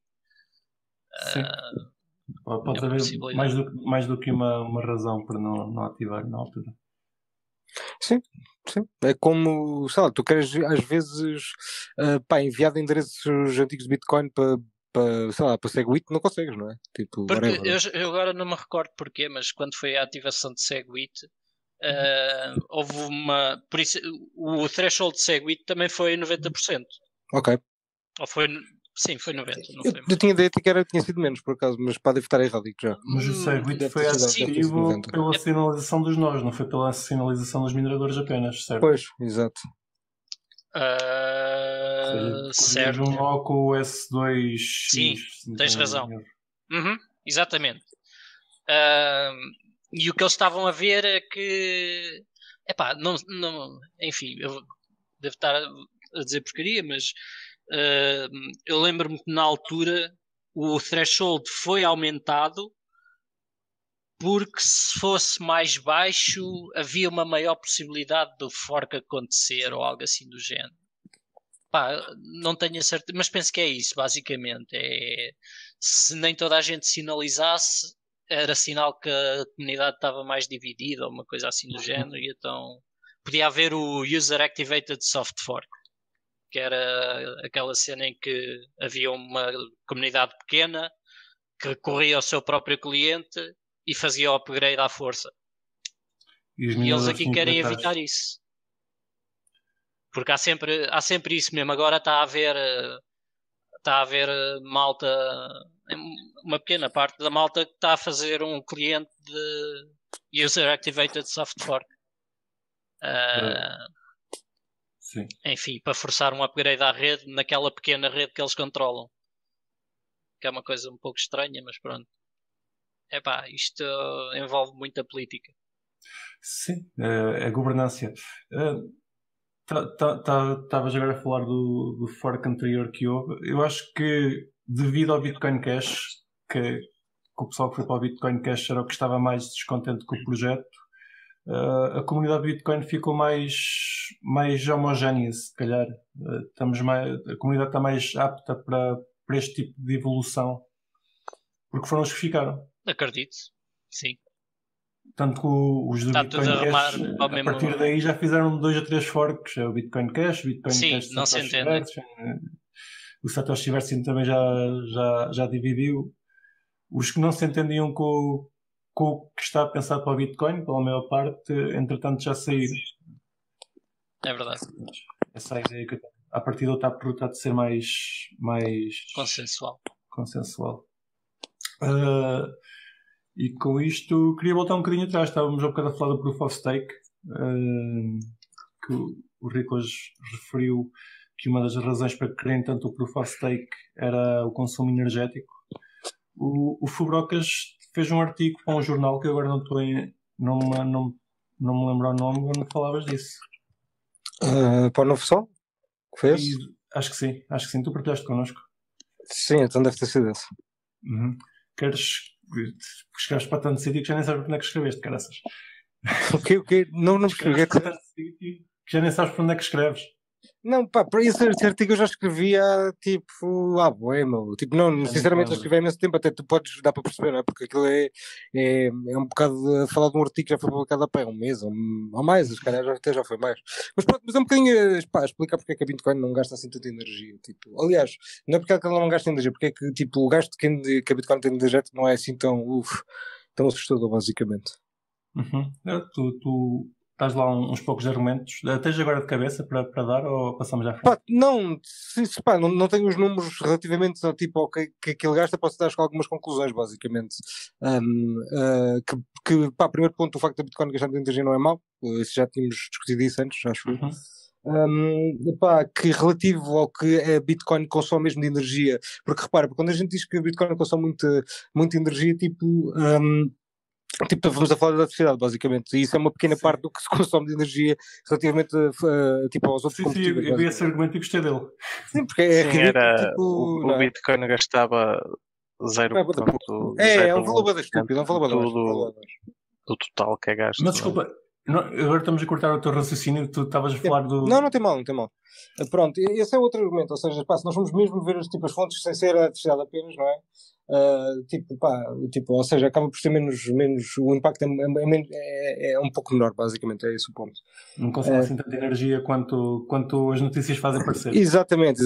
Pode haver mais do que uma razão para não ativar na altura. Sim. É como, sei lá, tu queres às vezes enviar de endereços antigos de Bitcoin para Segwit, não consegues, não é? Tipo, porque eu agora não me recordo porquê, mas quando foi a ativação de Segwit, houve uma... Por isso, o threshold de Segwit também foi 90%. Ok. Ou foi... Sim, foi 90. Eu tinha ideia que tinha sido menos, por acaso, mas pode estar errado já. Mas o Segwit foi ativo pela sinalização dos nós, não foi pela sinalização dos mineradores apenas, certo? Pois, exato. Certo. Um nó com o S2. Sim, tens razão. Exatamente. E o que eles estavam a ver é que... não, enfim, eu devo estar a dizer porcaria, mas... eu lembro-me que na altura o threshold foi aumentado porque se fosse mais baixo havia uma maior possibilidade do fork acontecer ou algo assim do género. Não tenho a certeza, mas penso que é isso basicamente. Se nem toda a gente sinalizasse, era sinal que a comunidade estava mais dividida ou uma coisa assim do género, e então podia haver o User Activated Soft Fork, que era aquela cena em que havia uma comunidade pequena que recorria ao seu próprio cliente e fazia o upgrade à força. E eles aqui querem evitar isso. Porque há sempre isso mesmo. Agora está a haver malta, uma pequena parte da malta que está a fazer um cliente de User Activated Soft Fork. Sim. Enfim, para forçar um upgrade à rede naquela pequena rede que eles controlam. Que é uma coisa um pouco estranha, mas pronto. Isto envolve muita política. Sim, é governança. Estavas agora a falar do fork anterior que houve. Eu acho que devido ao Bitcoin Cash, que o pessoal que foi para o Bitcoin Cash era o que estava mais descontente com o projeto, a comunidade de Bitcoin ficou mais homogénea, se calhar. A comunidade está mais apta para este tipo de evolução, porque foram os que ficaram. Acredito, sim. Tanto que os do Bitcoin Cash, a partir daí já fizeram 2 ou 3 forks. O Bitcoin Cash, o Bitcoin Cash não se entende. O Satoshi Version também já dividiu. Os que não se entendiam com com o que está pensado para o Bitcoin, pela maior parte, entretanto já saíram. É verdade. Essa é a ideia que eu tenho. A partir do está por ser mais consensual. E com isto queria voltar um bocadinho atrás. Estávamos há bocado a falar do Proof of Stake, que o Rico hoje referiu que uma das razões para quererem tanto o Proof of Stake era o consumo energético. O Fubrocas fez um artigo para um jornal que eu agora não me lembro o nome, onde falavas disso. Para o Novo Sol? Que fez? Acho que sim. Tu partilhaste connosco. Sim, então deve ter sido esse. Escreves para tanto sítio que já nem sabes por onde é que escreveste, caraças. O quê? Não escrevi. Para tanto sítio que já nem sabes por onde é que escreves. Não, pá, para esse artigo eu já escrevia tipo, meu. Tipo, não, sinceramente eu escrevi há imenso tempo, até tu podes dar para perceber, não é? Porque aquilo é um bocado a falar de um artigo que já foi publicado há um mês ou mais, se calhar até já foi mais. Mas pronto, mas é um bocadinho, pá, explicar porque é que a Bitcoin não gasta assim tanta energia. Tipo, aliás, não é porque ela não gasta energia, porque é que tipo, o gasto que a Bitcoin tem de energia não é assim tão assustador, basicamente. Tu estás lá uns poucos argumentos. Tens agora de cabeça para dar ou passamos já à frente? Pá, não tenho os números relativamente ao tipo ao que ele gasta, posso dar algumas conclusões, basicamente. Primeiro ponto, o facto da Bitcoin gastar muita energia não é mau, isso já tínhamos discutido isso antes, acho eu. Que relativo ao que a Bitcoin consome mesmo de energia, porque repara, quando a gente diz que a Bitcoin consome muita energia, estamos a falar da eletricidade, basicamente, e isso é uma pequena parte do que se consome de energia relativamente aos outros combustíveis. Sim, eu vi esse argumento e gostei dele. Sim, porque é ridículo. O Bitcoin gastava 0,0. É um valor bastante estúpido, do total que é gasto. Mas desculpa, agora estamos a cortar o teu raciocínio, tu estavas a falar do... Não tem mal. Pronto, esse é outro argumento, ou seja, se nós vamos mesmo ver as fontes sem ser a eletricidade apenas, não é? Ou seja, acaba por ser menos o impacto é um pouco menor, basicamente, é esse o ponto. Não consome assim tanta energia quanto as notícias fazem parecer. Exatamente.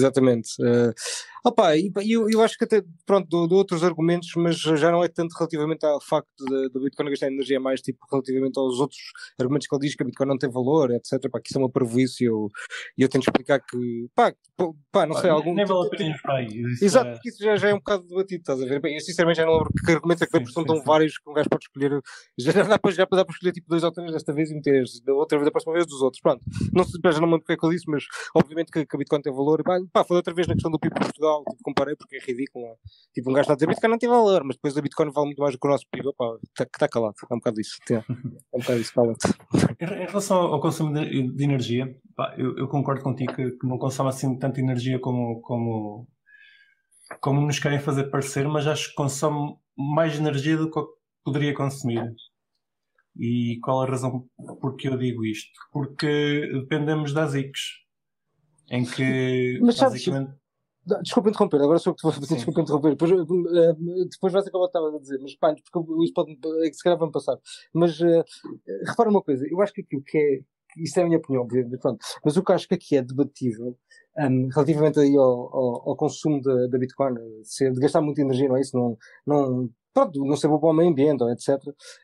Eu acho que até, pronto, dou outros argumentos, mas já não é tanto relativamente ao facto da Bitcoin gastar energia, mais tipo relativamente aos outros argumentos que ele diz que a Bitcoin não tem valor, etc. Que isso é uma parvoíce e eu tento explicar que, não sei, algum... Nem vale a pena ir para aí. Exato, porque isso já é um bocado debatido, estás a ver? Bem, eu sinceramente já não lembro que argumentos é que tem, porque são tão vários que um gajo pode escolher. Já dá para escolher tipo 2 ou 3 desta vez e meter da próxima vez dos outros. Pronto, já não me lembro porque é que eu disse, mas obviamente que a Bitcoin tem valor. Foi outra vez na questão do PIB de Portugal, comparei porque é ridículo. Tipo, um gajo está a dizer Bitcoin não tem valor, mas depois a Bitcoin vale muito mais do que o nosso PIB. Está calado, é um bocado isso. É um bocado isso, cala-te. Em relação ao consumo de energia, eu concordo contigo que não consome assim tanta energia como nos querem fazer parecer, mas acho que consome mais energia do que poderia consumir. E qual a razão por que eu digo isto? Porque dependemos das ICs, em que basicamente... Desculpa interromper, agora sou eu que te vou fazer, desculpa interromper. Depois vais acabar o que estavas a dizer, mas porque isso pode, se calhar vai-me passar. Mas repara uma coisa, eu acho que aquilo que é, isso é a minha opinião, pronto, mas o que eu acho que aqui é debatível, relativamente aí ao consumo da Bitcoin, de gastar muita energia, não é isso? Não ser bom para o meio ambiente, etc.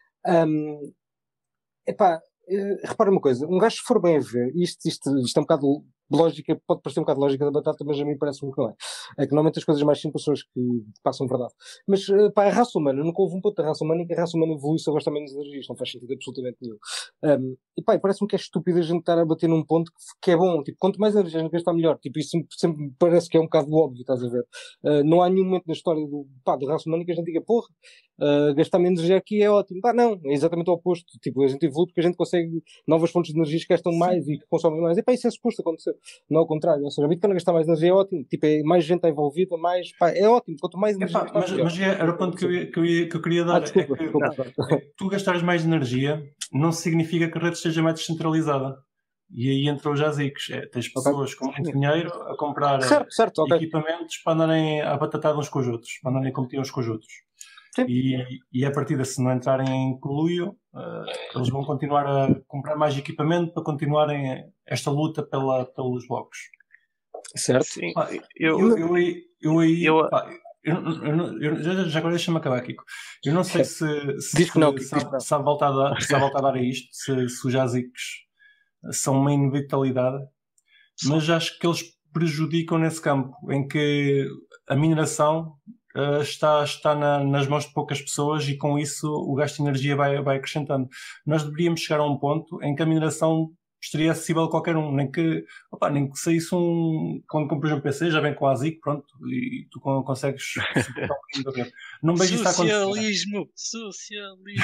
Repara uma coisa, um gajo se for bem a ver, isto é um bocado lógica, pode parecer um bocado lógica da batata, mas a mim parece-me que não é. É que normalmente as coisas mais simples são as que passam verdade. Mas, a raça humana, nunca houve um ponto da raça humana em que a raça humana evolui só gastar menos energia. Isto não faz sentido absolutamente nenhum. Parece-me que é estúpido a gente estar a bater num ponto que é bom. Tipo, quanto mais energia a gente gastar, melhor. Tipo, isso sempre me parece que é um bocado óbvio, estás a ver? Não há nenhum momento na história da raça humana que a gente diga, porra, gastar menos energia aqui é ótimo. Não, é exatamente o oposto. Tipo, a gente evolui porque a gente consegue novas fontes de energia que gastam mais e que consomem mais. Isso é suposto acontecer. Não ao contrário. Ou seja, a Bitcoin gastar mais energia é ótimo. Tipo, mais gente está envolvida, mais... é ótimo. Quanto mais energia... Mas era o ponto que eu queria dar. Desculpa. Tu gastares mais energia não significa que a rede esteja mais descentralizada. E aí entram os ASICs. Tens pessoas com muito dinheiro a comprar equipamentos para andarem a batatar uns com os outros, para andarem a competir uns com os outros. E a partir se não entrarem em coluio, eles vão continuar a comprar mais equipamento para continuarem esta luta pelos blocos. Certo. Sim. Já agora deixa-me acabar, Kiko. Eu não sei se há volta a dar a isto, se os ASICs são uma inevitabilidade, mas acho que eles prejudicam nesse campo, em que a mineração está nas mãos de poucas pessoas e com isso o gasto de energia vai acrescentando. Nós deveríamos chegar a um ponto em que a mineração estaria acessível a qualquer um, nem que saísse quando compras um PC, já vem com a ASIC, pronto, e tu consegues suportar um bocadinho. Não vejo isso acontecer. Socialismo!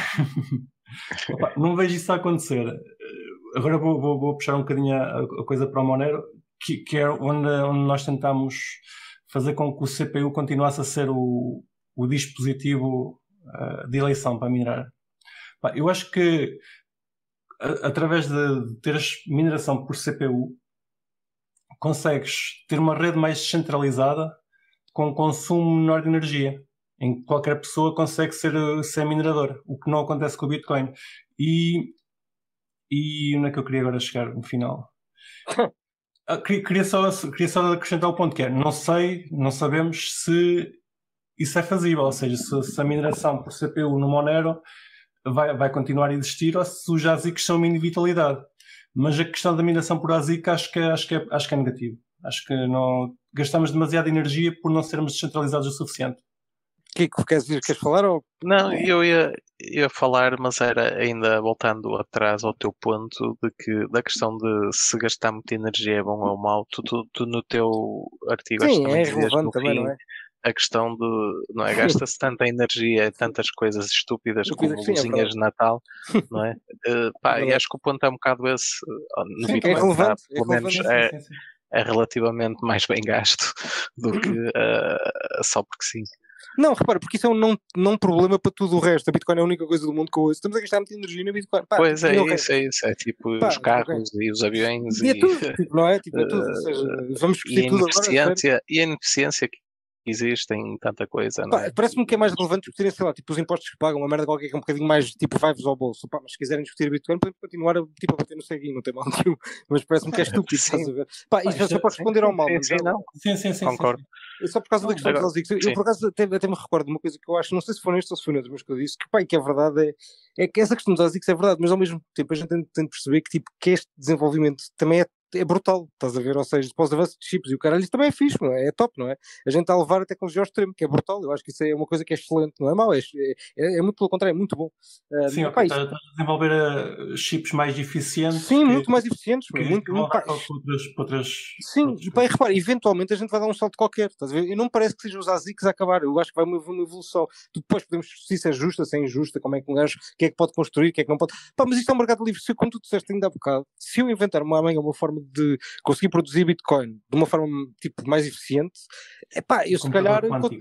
Não vejo isso a acontecer. Agora vou puxar um bocadinho a coisa para o Monero, que é onde nós tentamos fazer com que o CPU continuasse a ser o dispositivo de eleição para minerar. Eu acho que através de teres mineração por CPU, consegues ter uma rede mais descentralizada com consumo menor de energia, em que qualquer pessoa consegue ser minerador, o que não acontece com o Bitcoin. E onde é que eu queria agora chegar no final? Queria só acrescentar o ponto que é, não sabemos se isso é fazível, ou seja, se a mineração por CPU no Monero vai continuar a existir ou se os ASICs são uma inevitabilidade. Mas a questão da mineração por ASIC acho que é negativo. Acho que não gastamos demasiada energia por não sermos descentralizados o suficiente. Kiko, queres falar? Ou... Não, eu ia falar, mas era ainda voltando atrás ao teu ponto da questão de se gastar muita energia é bom ou mau. Tu no teu artigo sim, acho que também é relevante também, não é? A questão de, não é? Gasta-se tanta energia, tantas coisas estúpidas como luzinhas de Natal, não é? E acho que o ponto é um bocado esse. No Bitcoin, é relevante. Pelo menos é relativamente mais bem gasto do que só porque sim. Não, repara, porque isso é um não problema para tudo o resto. A Bitcoin é a única coisa do mundo que eu ouço. Estamos a gastar muita energia na Bitcoin. Pois é, isso. É tipo os carros e os aviões. E é tudo, tipo, não é? Tipo, é tudo. Ou seja, vamos discutir tudo agora. E a ineficiência que existe em tanta coisa, não é? Parece-me que é mais relevante discutirem, sei lá, tipo, os impostos que pagam, uma merda qualquer que é um bocadinho mais, tipo, vai-vos ao bolso. Mas se quiserem discutir a Bitcoin, podem continuar a bater no ceguinho, não tem mal nenhum. Mas parece-me que é estúpido, estás a ver? Isso só pode responder ao mal. Sim. Concordo. É só por causa da questão dos ASICs. Eu, por acaso, até me recordo de uma coisa que eu acho, não sei se foi neste ou se foi noutro, mas que eu disse, que a verdade é que essa questão dos ASICs é verdade, mas ao mesmo tempo a gente tem de perceber que este desenvolvimento também é brutal, estás a ver? Ou seja, depois avanço de chips e o caralho, isso também é fixe, não é? É top, não é? A gente está a levar a tecnologia ao extremo, que é brutal. Eu acho que isso é uma coisa que é excelente, não é mau, é muito pelo contrário, é muito bom. Sim, estás a desenvolver chips mais eficientes. Sim, muito mais eficientes. Muito outras. Sim, e repara, eventualmente a gente vai dar um salto qualquer, estás a ver? E não me parece que seja os ASICs a acabar. Eu acho que vai uma evolução. Depois podemos discutir se é justa, se é injusta, como é que um gajo, o que é que pode construir, o que é que não pode. Mas isto é um mercado livre. Como tu disseste ainda há bocado, se eu inventar uma forma de conseguir produzir Bitcoin de uma forma tipo mais eficiente, eu se calhar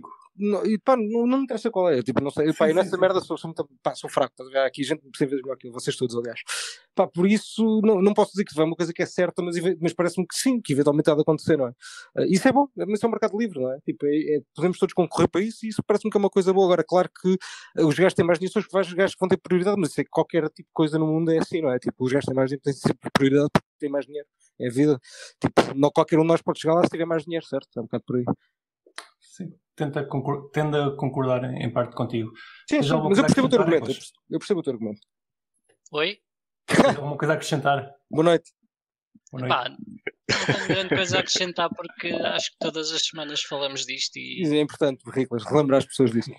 não me interessa qual é, tipo, não sei, eu nessa merda sou fraco, estás a ver? Aqui gente 100 vezes melhor que eu, vocês todos, aliás. Por isso não posso dizer que é uma coisa que é certa, mas parece-me que sim, que eventualmente há de acontecer, não é? Isso é bom, mas é um mercado livre, não é? Tipo, podemos todos concorrer para isso e isso parece-me que é uma coisa boa. Agora, claro que os gajos têm mais dinheiro, os gajos vão ter prioridade, mas isso é que qualquer tipo de coisa no mundo é assim, não é? Tipo, os gajos têm mais dinheiro, têm sempre prioridade porque têm mais dinheiro. É a vida. Tipo, não qualquer um de nós pode chegar lá se tiver mais dinheiro, certo? É um bocado por aí. Sim. Tendo a concordar em parte contigo. Sim, mas eu percebo o teu argumento. Eu percebo o teu argumento. Oi? Tens alguma coisa a acrescentar? Boa noite. Não tenho grande coisa a acrescentar porque acho que todas as semanas falamos disto e... Isso é importante, Riclas, relembrar as pessoas disso.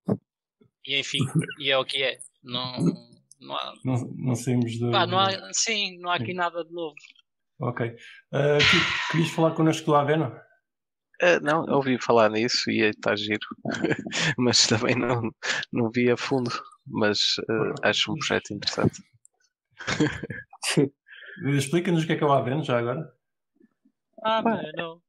E enfim, e é o que é. Não há... Não saímos de... não há aqui nada de novo. Ok. Querias falar connosco do Aveno? Não, eu ouvi falar nisso e está giro, mas também não vi a fundo, mas acho um projeto interessante. Explica-nos o que é o Aveno já agora. Não.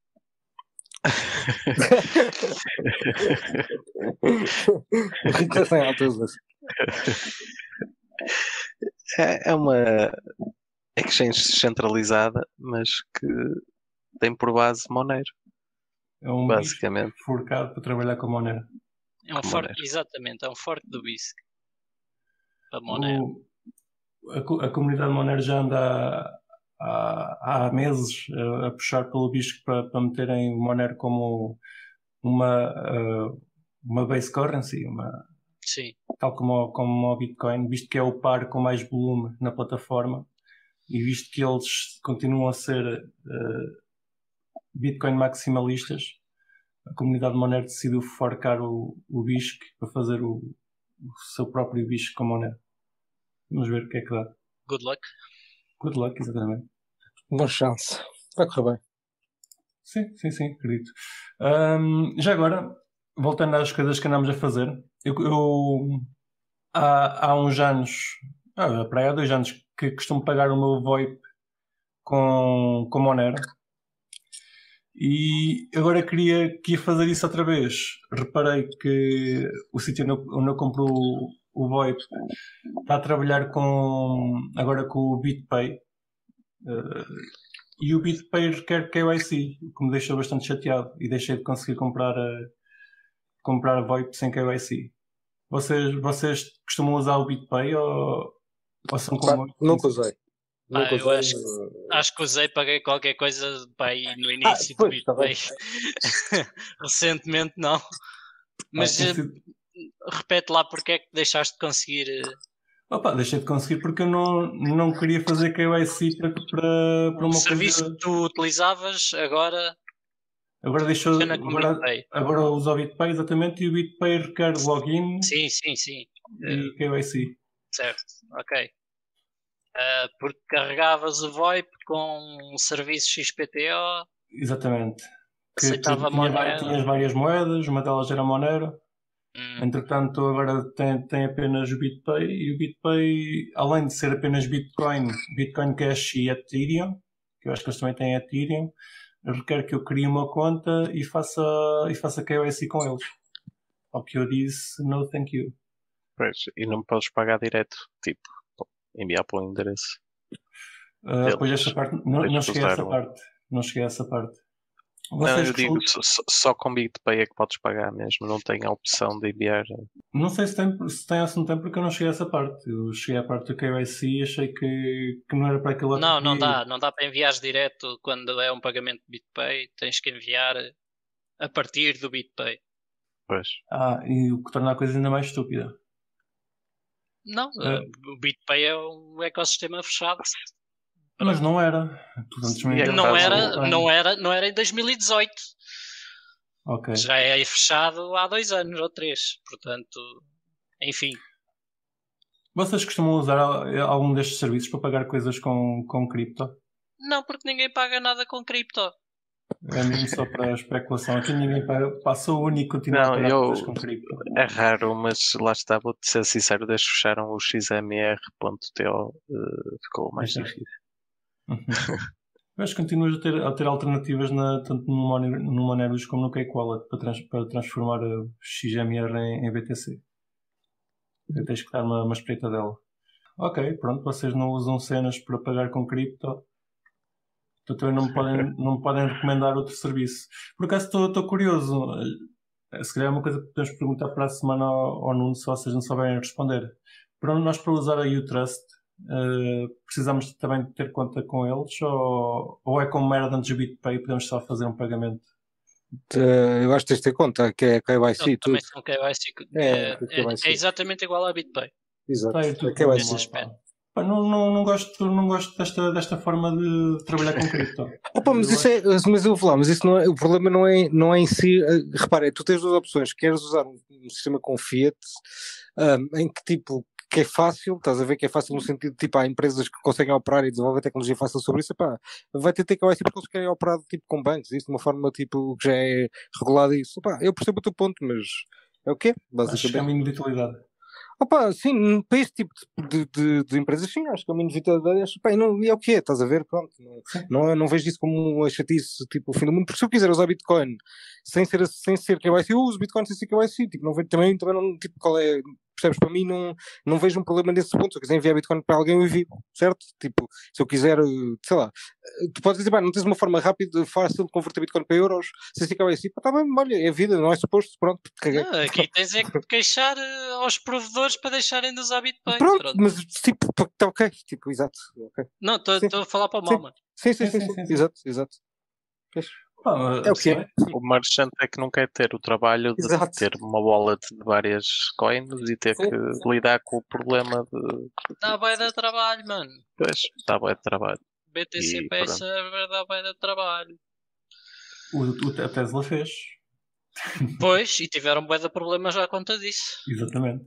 É uma exchange descentralizada, mas que tem por base Monero. É um basicamente forcado para trabalhar com Monero. É um fork, exatamente, é um fork do BISC para Monero. A comunidade Monero já anda há meses a puxar pelo BISC para meterem o Monero como uma base currency, Sim. Tal como o Bitcoin, visto que é o par com mais volume na plataforma e visto que eles continuam a ser Bitcoin maximalistas, a comunidade Monero decidiu forcar o BISC para fazer o seu próprio BISC com Monero. Vamos ver o que é que dá. Good luck. Good luck, exatamente. Boa chance. Vai correr bem. Sim, acredito. Já agora, voltando às coisas que andamos a fazer, eu há uns anos, para aí há 2 anos, que costumo pagar o meu VoIP com Monero. E agora queria fazer isso outra vez. Reparei que o sítio onde eu compro o VoIP está a trabalhar agora com o BitPay. E o BitPay requer KYC, o que me deixou bastante chateado. E deixei de conseguir comprar VoIP sem KYC. Vocês costumam usar o BitPay ou são como eu? Nunca usei. Eu acho que usei, paguei qualquer coisa no início do BitPay. Recentemente não. Mas repete lá porque é que deixaste de conseguir. Deixei de conseguir porque eu não queria fazer KYC para uma serviço coisa... que tu utilizavas agora deixou. Agora uso o BitPay exatamente e o BitPay requer login. Sim. E KYC. Certo, ok. Porque carregavas o VoIP com um serviço XPTO. Exatamente. Aceitava Monero. Tinhas várias moedas, uma delas era Monero. Entretanto, agora tem apenas o BitPay. E o BitPay, além de ser apenas Bitcoin Cash e Ethereum, que eu acho que eles também têm Ethereum, requer que eu crie uma conta e faça KYC com eles. Ao que eu disse, no thank you. Pois, e não podes pagar direto, tipo, enviar para o endereço. Pois essa parte, não cheguei a essa parte. Não cheguei a essa parte. Não, eu digo, só com BitPay é que podes pagar mesmo, não tem a opção de enviar. Não sei se tem ou se não tem, porque eu não cheguei a essa parte. Eu cheguei à parte do KYC e achei que não era para aquilo. Não dá para enviar direto quando é um pagamento de BitPay, tens que enviar a partir do BitPay. Pois. E o que torna a coisa ainda mais estúpida. Não, o BitPay é um ecossistema fechado. Mas não era. Não era em 2018. Ok. Já é fechado há 2 anos ou 3. Portanto, enfim. Vocês costumam usar algum destes serviços para pagar coisas com cripto? Não, porque ninguém paga nada com cripto. É mesmo só para a especulação. Aqui ninguém paga. Passou o único a continuar a pagar coisas com cripto. É raro, mas lá está, vou-te ser sincero, desde que fecharam o XMR.to ficou mais difícil. Mas continuas a ter alternativas tanto no Moneros como no Cake Wallet para transformar o XMR em BTC. Tens que dar uma espreita dela. Ok, pronto, vocês não usam cenas para pagar com cripto, então também não me podem recomendar outro serviço. Por acaso estou curioso, se calhar é uma coisa que podemos perguntar para a semana ao Nuno, se vocês não souberem responder. Para usar a Utrust, precisamos também de ter conta com eles ou é como era antes do BitPay, podemos só fazer um pagamento? Eu acho que tens de ter conta, que é KYC. Também são KYC. É exatamente igual a BitPay. Exato. Não gosto desta forma de trabalhar com cripto. Mas eu vou lá, mas isso não é, o problema não é em si. Repara, tu tens 2 opções. Queres usar um sistema com fiat, em que tipo que é fácil, estás a ver que é fácil no sentido de tipo, há empresas que conseguem operar e desenvolver tecnologia fácil sobre isso, vai ter que ser porque eles querem operar tipo com bancos, isso de uma forma tipo que já é regulado isso. Eu percebo o teu ponto, mas é o quê? Acho que é caminho de utilidade. Sim, para este tipo de empresas, sim, acho que é uma inevitabilidade. E é o que é, estás a ver? Pronto, não vejo isso como uma chatice, tipo, o fim do mundo. Porque se eu quiser usar Bitcoin sem ser KYC, eu uso Bitcoin sem ser KYC. Tipo, não vejo também não, tipo, qual é. Percebes? Para mim, não vejo um problema nesse ponto. Se eu quiser enviar Bitcoin para alguém, eu envio, certo? Tipo, se eu quiser, sei lá, tu podes dizer, não tens uma forma rápida, fácil de converter Bitcoin para euros, sem ser KYC, está bem, olha, é a vida, não é suposto, pronto. Não, aqui tens é que queixar aos provedores para deixarem de usar Bitcoin. Pronto, mas tipo, está ok, tipo, exato. Okay. Não, estou a falar para o mal, mano. Sim, exato. É o que é. O merchant é que não quer ter o trabalho de ter uma wallet de várias coins e ter que lidar com o problema de... Dá bem de trabalho, mano. Pois, dá bem de trabalho. BTC Pay Server dá bem de trabalho. A Tesla fez. Pois, e tiveram bem de problemas à conta disso. Exatamente.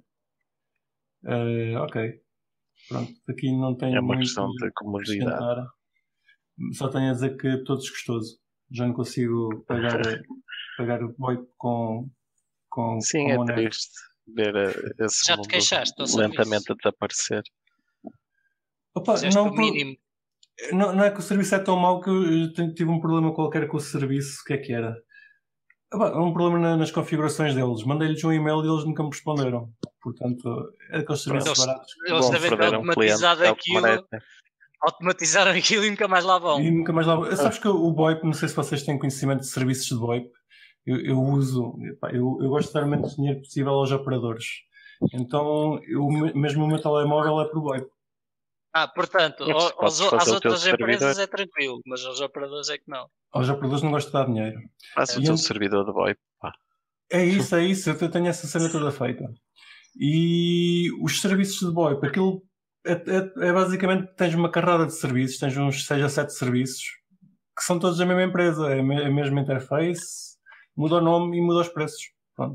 Ok. Pronto, aqui não tenho. É uma questão de comodidade. Só tenho a dizer que estou desgostoso. Já não consigo pagar o VoIP com Sim, com é triste ver esse já te queixaste, lentamente a desaparecer. Opa, não é que o serviço é tão mau que eu tive um problema qualquer com o serviço. O que é que era? Um problema nas configurações deles. Mandei-lhes um e-mail e eles nunca me responderam. Portanto, é aqueles serviços baratos. Eles devem ter automatizaram aquilo e nunca mais lá vão. Sabes que o VoIP, não sei se vocês têm conhecimento de serviços de VoIP, eu uso, eu gosto de dar o menos dinheiro possível aos operadores. Então, mesmo o meu telemóvel é por VoIP. Portanto, às outras empresas é tranquilo, mas aos operadores é que não. Aos operadores não gosto de dar dinheiro. Faça o teu servidor de VoIP. É isso, eu tenho essa cena toda feita. E os serviços de VoIP, aquilo é basicamente, tens uma carrada de serviços, tens uns 6 a 7 serviços que são todos da mesma empresa, é a mesma interface, muda o nome e muda os preços. Pronto.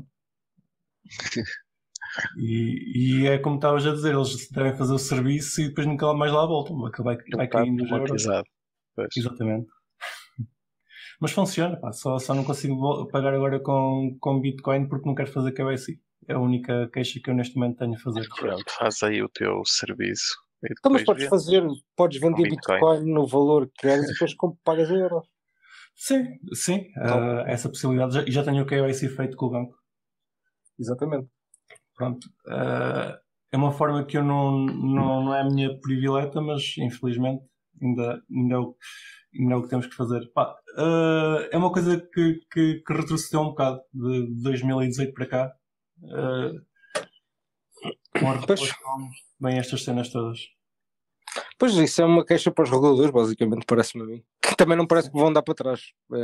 E é como estavas a dizer, eles devem fazer o serviço e depois nunca mais lá voltam, vai caindo os euros. Exatamente. Mas funciona, só não consigo pagar agora com Bitcoin porque não quero fazer KYC. É a única queixa que eu neste momento tenho a fazer. Pronto, faz aí o teu serviço. Então, mas podes vender Bitcoin no valor que queres e depois pagas euros. Sim. Essa possibilidade. Já tenho o KYC feito com o banco. Exatamente. Pronto. É uma forma que eu não é a minha privileta, mas infelizmente ainda é o que temos que fazer. É uma coisa que retrocedeu um bocado de 2018 para cá. Bem estas cenas todas. Pois isso é uma queixa para os reguladores, basicamente, parece-me a mim. Que também não parece que vão dar para trás.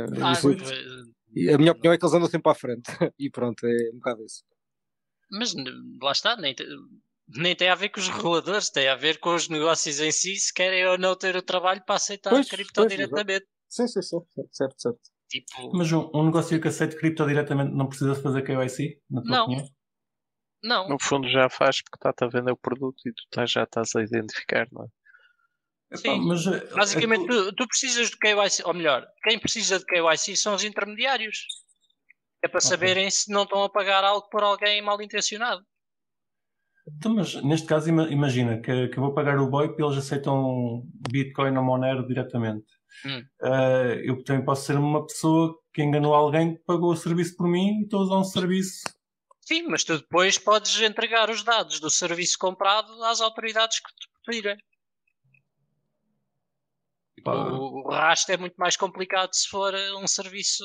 A minha opinião é que eles andam sempre à frente. E pronto, é um bocado isso. Mas lá está, nem tem a ver com os reguladores, tem a ver com os negócios em si, se querem ou não ter o trabalho para aceitar cripto diretamente. Sim, certo. Mas um negócio que aceite cripto diretamente não precisa fazer KYC, na tua opinião? Não. No fundo já faz porque está a vender o produto e tu já estás a identificar, não é? Sim, mas basicamente tu precisas de KYC, ou melhor, quem precisa de KYC são os intermediários. É para saberem se não estão a pagar algo por alguém mal intencionado. Então, mas neste caso imagina que eu vou pagar o VoIP e eles aceitam Bitcoin ou Monero diretamente. Eu também posso ser uma pessoa que enganou alguém que pagou o serviço por mim e estou a usar um serviço. Sim, mas tu depois podes entregar os dados do serviço comprado às autoridades que te pedirem. O rastro é muito mais complicado se for um serviço...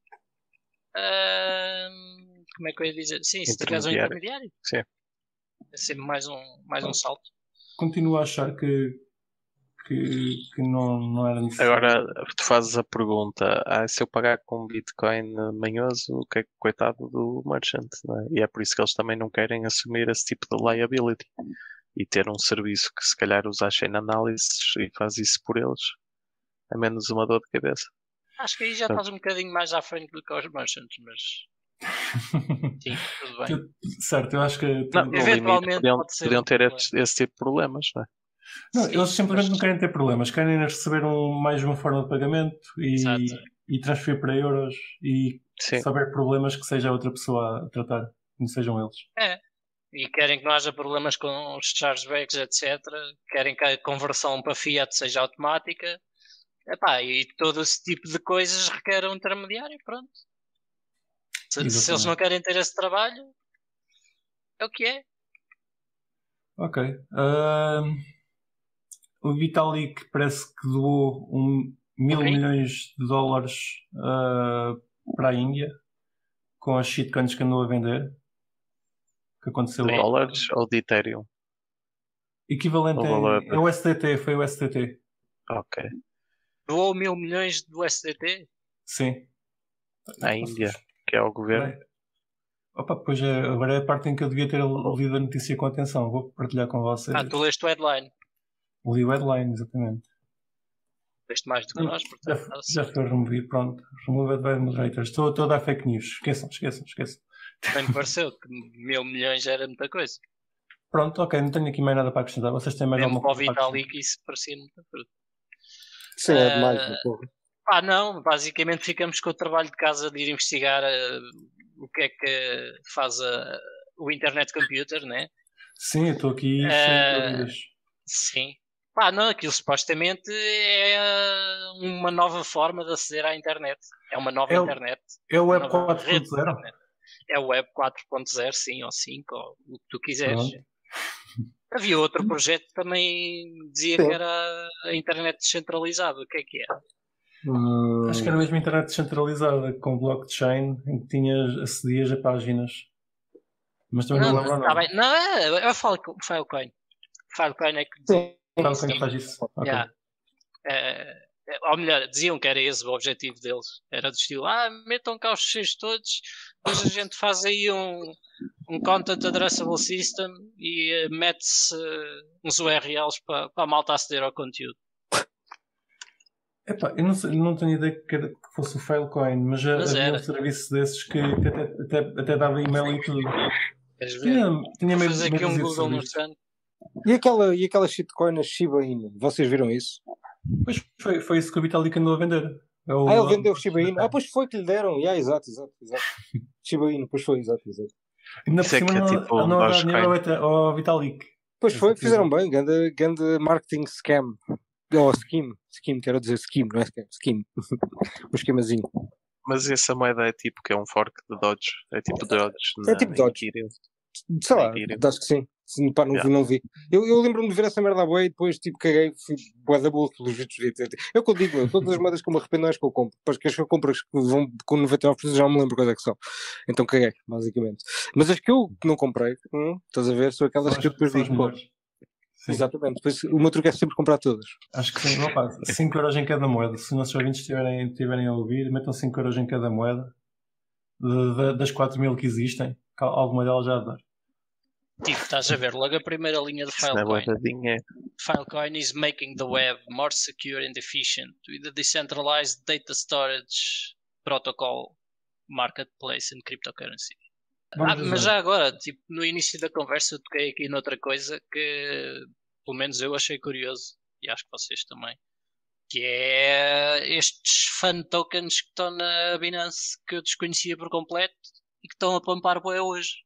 como é que eu ia dizer? Sim, se tiveres um intermediário. Sim. É sempre mais um salto. Continuo a achar que não era necessário. Agora tu fazes a pergunta: se eu pagar com Bitcoin manhoso, o que é coitado do merchant, não é? E é por isso que eles também não querem assumir esse tipo de liability e ter um serviço que se calhar usa a chain analysis e faz isso por eles, é menos uma dor de cabeça. Acho que aí já estás um bocadinho mais à frente do que os merchants, mas sim, tudo bem. Certo, eu acho que eventualmente podiam ter esse tipo de problemas, não é? Não, eles simplesmente não querem ter problemas, querem receber mais uma forma de pagamento e transferir para euros e se houver problemas que seja outra pessoa a tratar, não sejam eles. E querem que não haja problemas com os chargebacks, etc. Querem que a conversão para Fiat seja automática. E todo esse tipo de coisas requer um intermediário, pronto. Se eles não querem ter esse trabalho, é o que é. Ok. O Vitalik parece que doou $1.000 milhões para a Índia com as shitcoins que andou a vender. Que aconteceu dólares ou de Ethereum? Equivalente é o SDT, foi o SDT. Ok. Doou $1.000 milhões do SDT? Sim. À Índia, que é o governo. Opa, pois agora é a parte em que eu devia ter lido a notícia com atenção. Vou partilhar com vocês. Tu leste o headline. Li o headline, exatamente. Leste mais do que nós, portanto. Já foi removido, pronto. Remove advised moderators. Estou a dar fake news. Esqueçam. Bem me pareceu que 1.000 milhões era muita coisa. Pronto, ok, não tenho aqui mais nada para acrescentar. Vocês têm mais mesmo alguma coisa? Mesmo para o Vitalik isso parecia muita coisa. Sim, é demais, porra. Não, basicamente ficamos com o trabalho de casa de ir investigar o que é que faz o Internet Computer, né? Sim, eu estou aqui sem dúvidas. Sim. Não, aquilo supostamente é uma nova forma de aceder à internet. É uma nova internet. É o Web 4.0? É o Web 4.0, sim, ou 5, ou o que tu quiseres. Pronto. Havia outro projeto que também dizia que era a internet descentralizada. O que é que era? Acho que era mesmo a internet descentralizada, com blockchain, em que acedias a páginas. Mas também não lembro nada. Não, é o Filecoin. Filecoin é que dizia. Filecoin faz isso. Okay. Ou melhor, diziam que era esse o objetivo deles. Era do estilo, metam cá os ficheiros todos, depois a gente faz aí um Content Addressable System e mete-se uns URLs para a malta aceder ao conteúdo. Epá, eu não tenho ideia que fosse o Filecoin, mas havia um serviço desses que até dava e-mail e tudo. Tinha meio fazer aqui um Google no stand. E aquela shitcoin, a Shiba Inu, vocês viram isso? Pois foi isso que o Vitalik andou a vender. Ele vendeu o Shiba Inu. Pois foi que lhe deram. Exato. Shiba Inu, pois foi, exato. Ainda por cima não a dar dinheiro ao Vitalik. Pois foi, fizeram bem, grande marketing scam. Ou scheme, quero dizer scheme, não é scam, scheme. Um esquemazinho. Mas essa moeda é tipo que é um fork de Dodge. É tipo Dodge. É tipo Dodge. Sei lá, acho que sim. Não vi. Eu lembro-me de ver essa merda à boa e depois tipo caguei, fui boa da boa pelos vídeos. É o que eu digo, todas as moedas que eu me arrependo não é as que eu compro. Depois que as que eu compro, as que vão com 99% já me lembro quais é que são. Então caguei, basicamente. Mas as que eu não comprei, estás a ver, são aquelas que eu depois digo. Exatamente, depois o meu truque é sempre comprar todas. Acho que sim, 5 euros em cada moeda. Se os nossos ouvintes estiverem a ouvir, metam 5 euros em cada moeda das 4.000 que existem, alguma delas já a dar. Tipo, estás a ver, logo a primeira linha de Filecoin. Filecoin is making the web more secure and efficient with a decentralized data storage protocol, marketplace and cryptocurrency. Mas já agora, tipo, no início da conversa eu toquei aqui noutra coisa que pelo menos eu achei curioso e acho que vocês também, que é estes fan tokens que estão na Binance que eu desconhecia por completo e que estão a pampar bué hoje.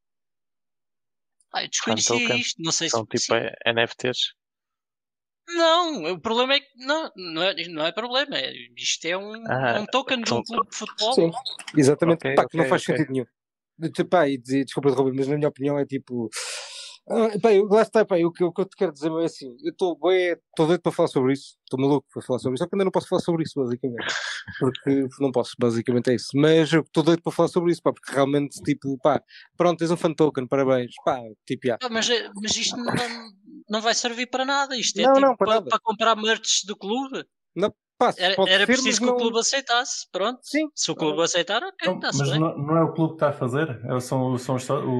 Eu desconhecia isto, não sei se... São tipo NFTs? Não, o problema é que não é problema, isto é um token de um clube de futebol. Sim, exatamente, que não faz sentido nenhum. Desculpa interromper, mas na minha opinião é tipo lá está, o que eu te quero dizer é assim, eu estou doido para falar sobre isso, estou maluco para falar sobre isso, só que ainda não posso falar sobre isso basicamente, porque não posso, basicamente é isso, mas eu estou doido para falar sobre isso, porque realmente tipo, pronto, tens um fan token, parabéns, tipo, mas isto não vai servir para nada, isto é para comprar merch do clube. Não. Era preciso que o clube aceitasse, pronto. Sim. Se o clube aceitar, ok, mas não é o clube que está a fazer? São os...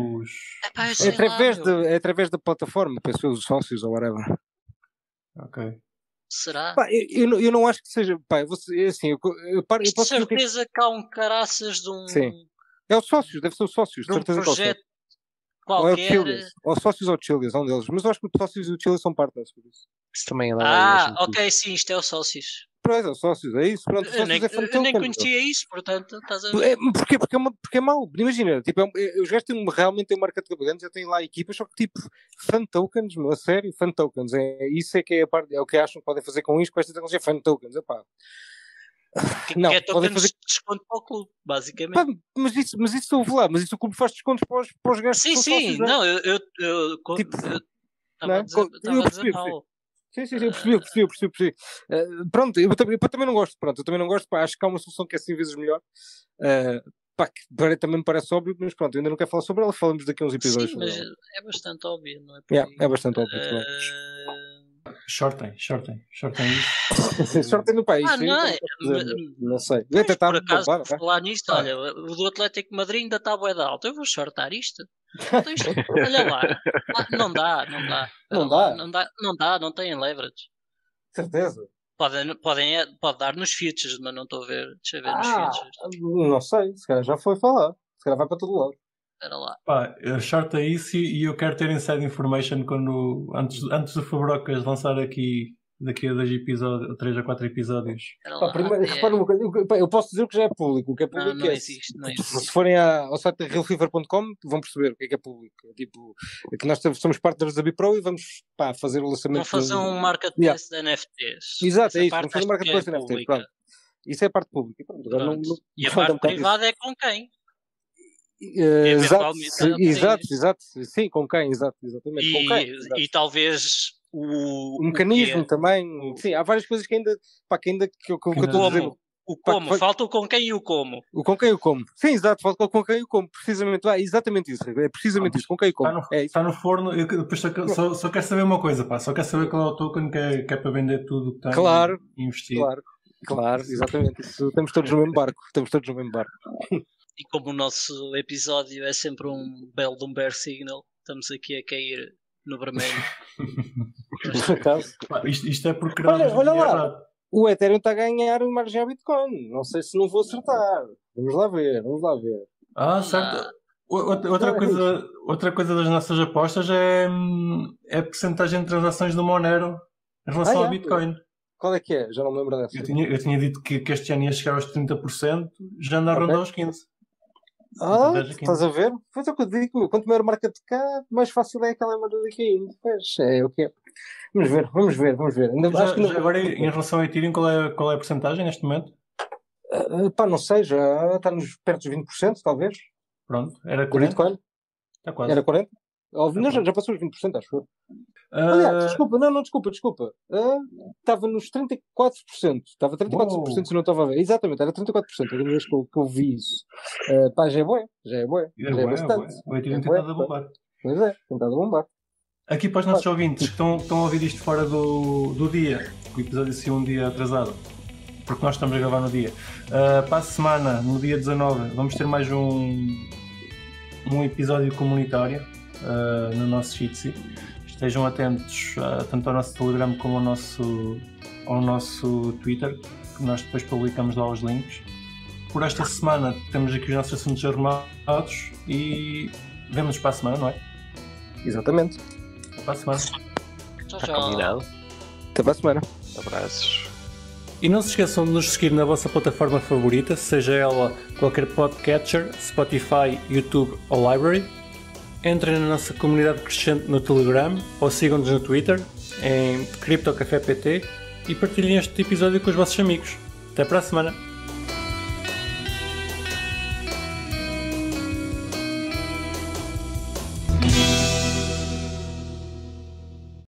É através da plataforma, pessoas, os sócios ou whatever. Ok. Será? Eu não acho que seja... assim, eu posso certeza que há um caraças de um... Sim. É os sócios, deve ser os sócios. De um projeto qualquer... Ou sócios ou Chileas, um deles. Mas eu acho que os sócios e o Chileas são partners por isso. Isso também é ok, sim, isto é os sócios. Pois, os sócios, é isso. Pronto, eu nem conhecia isso, portanto, estás a ver. Porque é mau. Imagina, tipo, os gajos realmente têm marca de cabelos, já têm lá equipas, só que tipo, fan tokens, a sério, fan tokens. Isso é que é a parte, é o que acham que podem fazer com isto, com esta tecnologia, fan tokens. Não, é podem fazer desconto para o clube, basicamente. Mas isso houve lá, mas isso o clube faz descontos para os gajos. Sim, sócios, não, eu estava a dizer mal. Sim, eu percebi. Pronto, eu também não gosto. Pronto, eu também não gosto. Acho que há uma solução que é 100 vezes melhor. Que também me parece óbvio, mas pronto, eu ainda não quero falar sobre ela. Falamos daqui a uns episódios. Sim, mas é bastante óbvio, não é? É bastante óbvio também. Shortem isso. Shortem no país. Não sei. Eu até por acaso, por falar nisto, olha, o do Atlético de Madrid ainda está bué de alto. Eu vou shortar isto. Então isto olha lá. Não dá. Não tem leverage. Certeza. Pode dar nos futures, mas não estou a ver. Deixa eu ver nos futures. Não sei, se calhar já foi falar. Se calhar vai para todo lado. Espera lá. Shorta isso e eu quero ter inside information antes do Fabrocas lançar aqui daqui a 2 episódios, 3 a 4 episódios. Repara uma coisa, eu posso dizer o que já é público. O que é público não existe. Se forem ao site da realfever.com vão perceber o que é público. Tipo, que nós somos partners da Bipro e vamos fazer o lançamento. Vão fazer um marketplace de NFTs. Exato, é isso. Vamos fazer um marketplace de NFTs. Pronto. Isso é a parte pública. E a parte privada é com quem? Exato. Sim, com quem? Exatamente. Com quem? E talvez o mecanismo também. Sim, há várias coisas que ainda que eu estou a dizer. O como, falta o com quem e o como. O com quem e o como. Sim, exato, falta o com quem e o como. Precisamente, exatamente isso. É precisamente isso, com quem e o como. Está no forno. Eu depois só quero saber uma coisa, só quero saber qual é o token que é para vender tudo que tem e investir. Claro, exatamente. Estamos todos no mesmo barco. E como o nosso episódio é sempre um belo de um bear signal, estamos aqui a cair no vermelho. Por acaso. Isto é porque olha lá. O Ethereum está a ganhar margem ao Bitcoin. Não sei se não vou acertar. Vamos lá ver. Certo. Outra coisa das nossas apostas é a percentagem de transações do Monero em relação ao Bitcoin. Qual é que é? Já não me lembro dessa. Eu tinha dito que este ano ia chegar aos 30%, já anda a rondar aos 15%. Estás a ver? Foi o que eu digo. Quanto maior marca de cá, mais fácil é aquela merda daqui ainda. Pois é o que é. Vamos ver. Agora, em relação ao Ethereum, qual é a porcentagem neste momento? Não sei, já está perto dos 20%, talvez. Pronto, era 40%. Bitcoin? Está quase. Era 40%? Já passou os 20%, acho eu. Aliás, desculpa. Estava nos 34%. Estava 34% se não estava a ver. Exatamente, era 34%. A primeira vez que eu vi isso. Já é bué. Já é bastante. O Ethereum tem estado a bombar. Pois é, tem estado a bombar. Aqui para os nossos ouvintes que estão a ouvir isto fora do dia, o episódio saiu um dia atrasado, porque nós estamos a gravar no dia. Para a semana, no dia 19, vamos ter mais um episódio comunitário no nosso Jitsi. Estejam atentos tanto ao nosso Telegram como ao nosso Twitter, que nós depois publicamos lá os links. Por esta semana temos aqui os nossos assuntos arrumados e vemo-nos para a semana, não é? Exatamente. Até para a semana. Está combinado. Até para a semana. Abraços. E não se esqueçam de nos seguir na vossa plataforma favorita, seja ela qualquer podcatcher, Spotify, YouTube ou Library. Entrem na nossa comunidade crescente no Telegram ou sigam-nos no Twitter em CryptoCafé PT e partilhem este episódio com os vossos amigos. Até para a semana!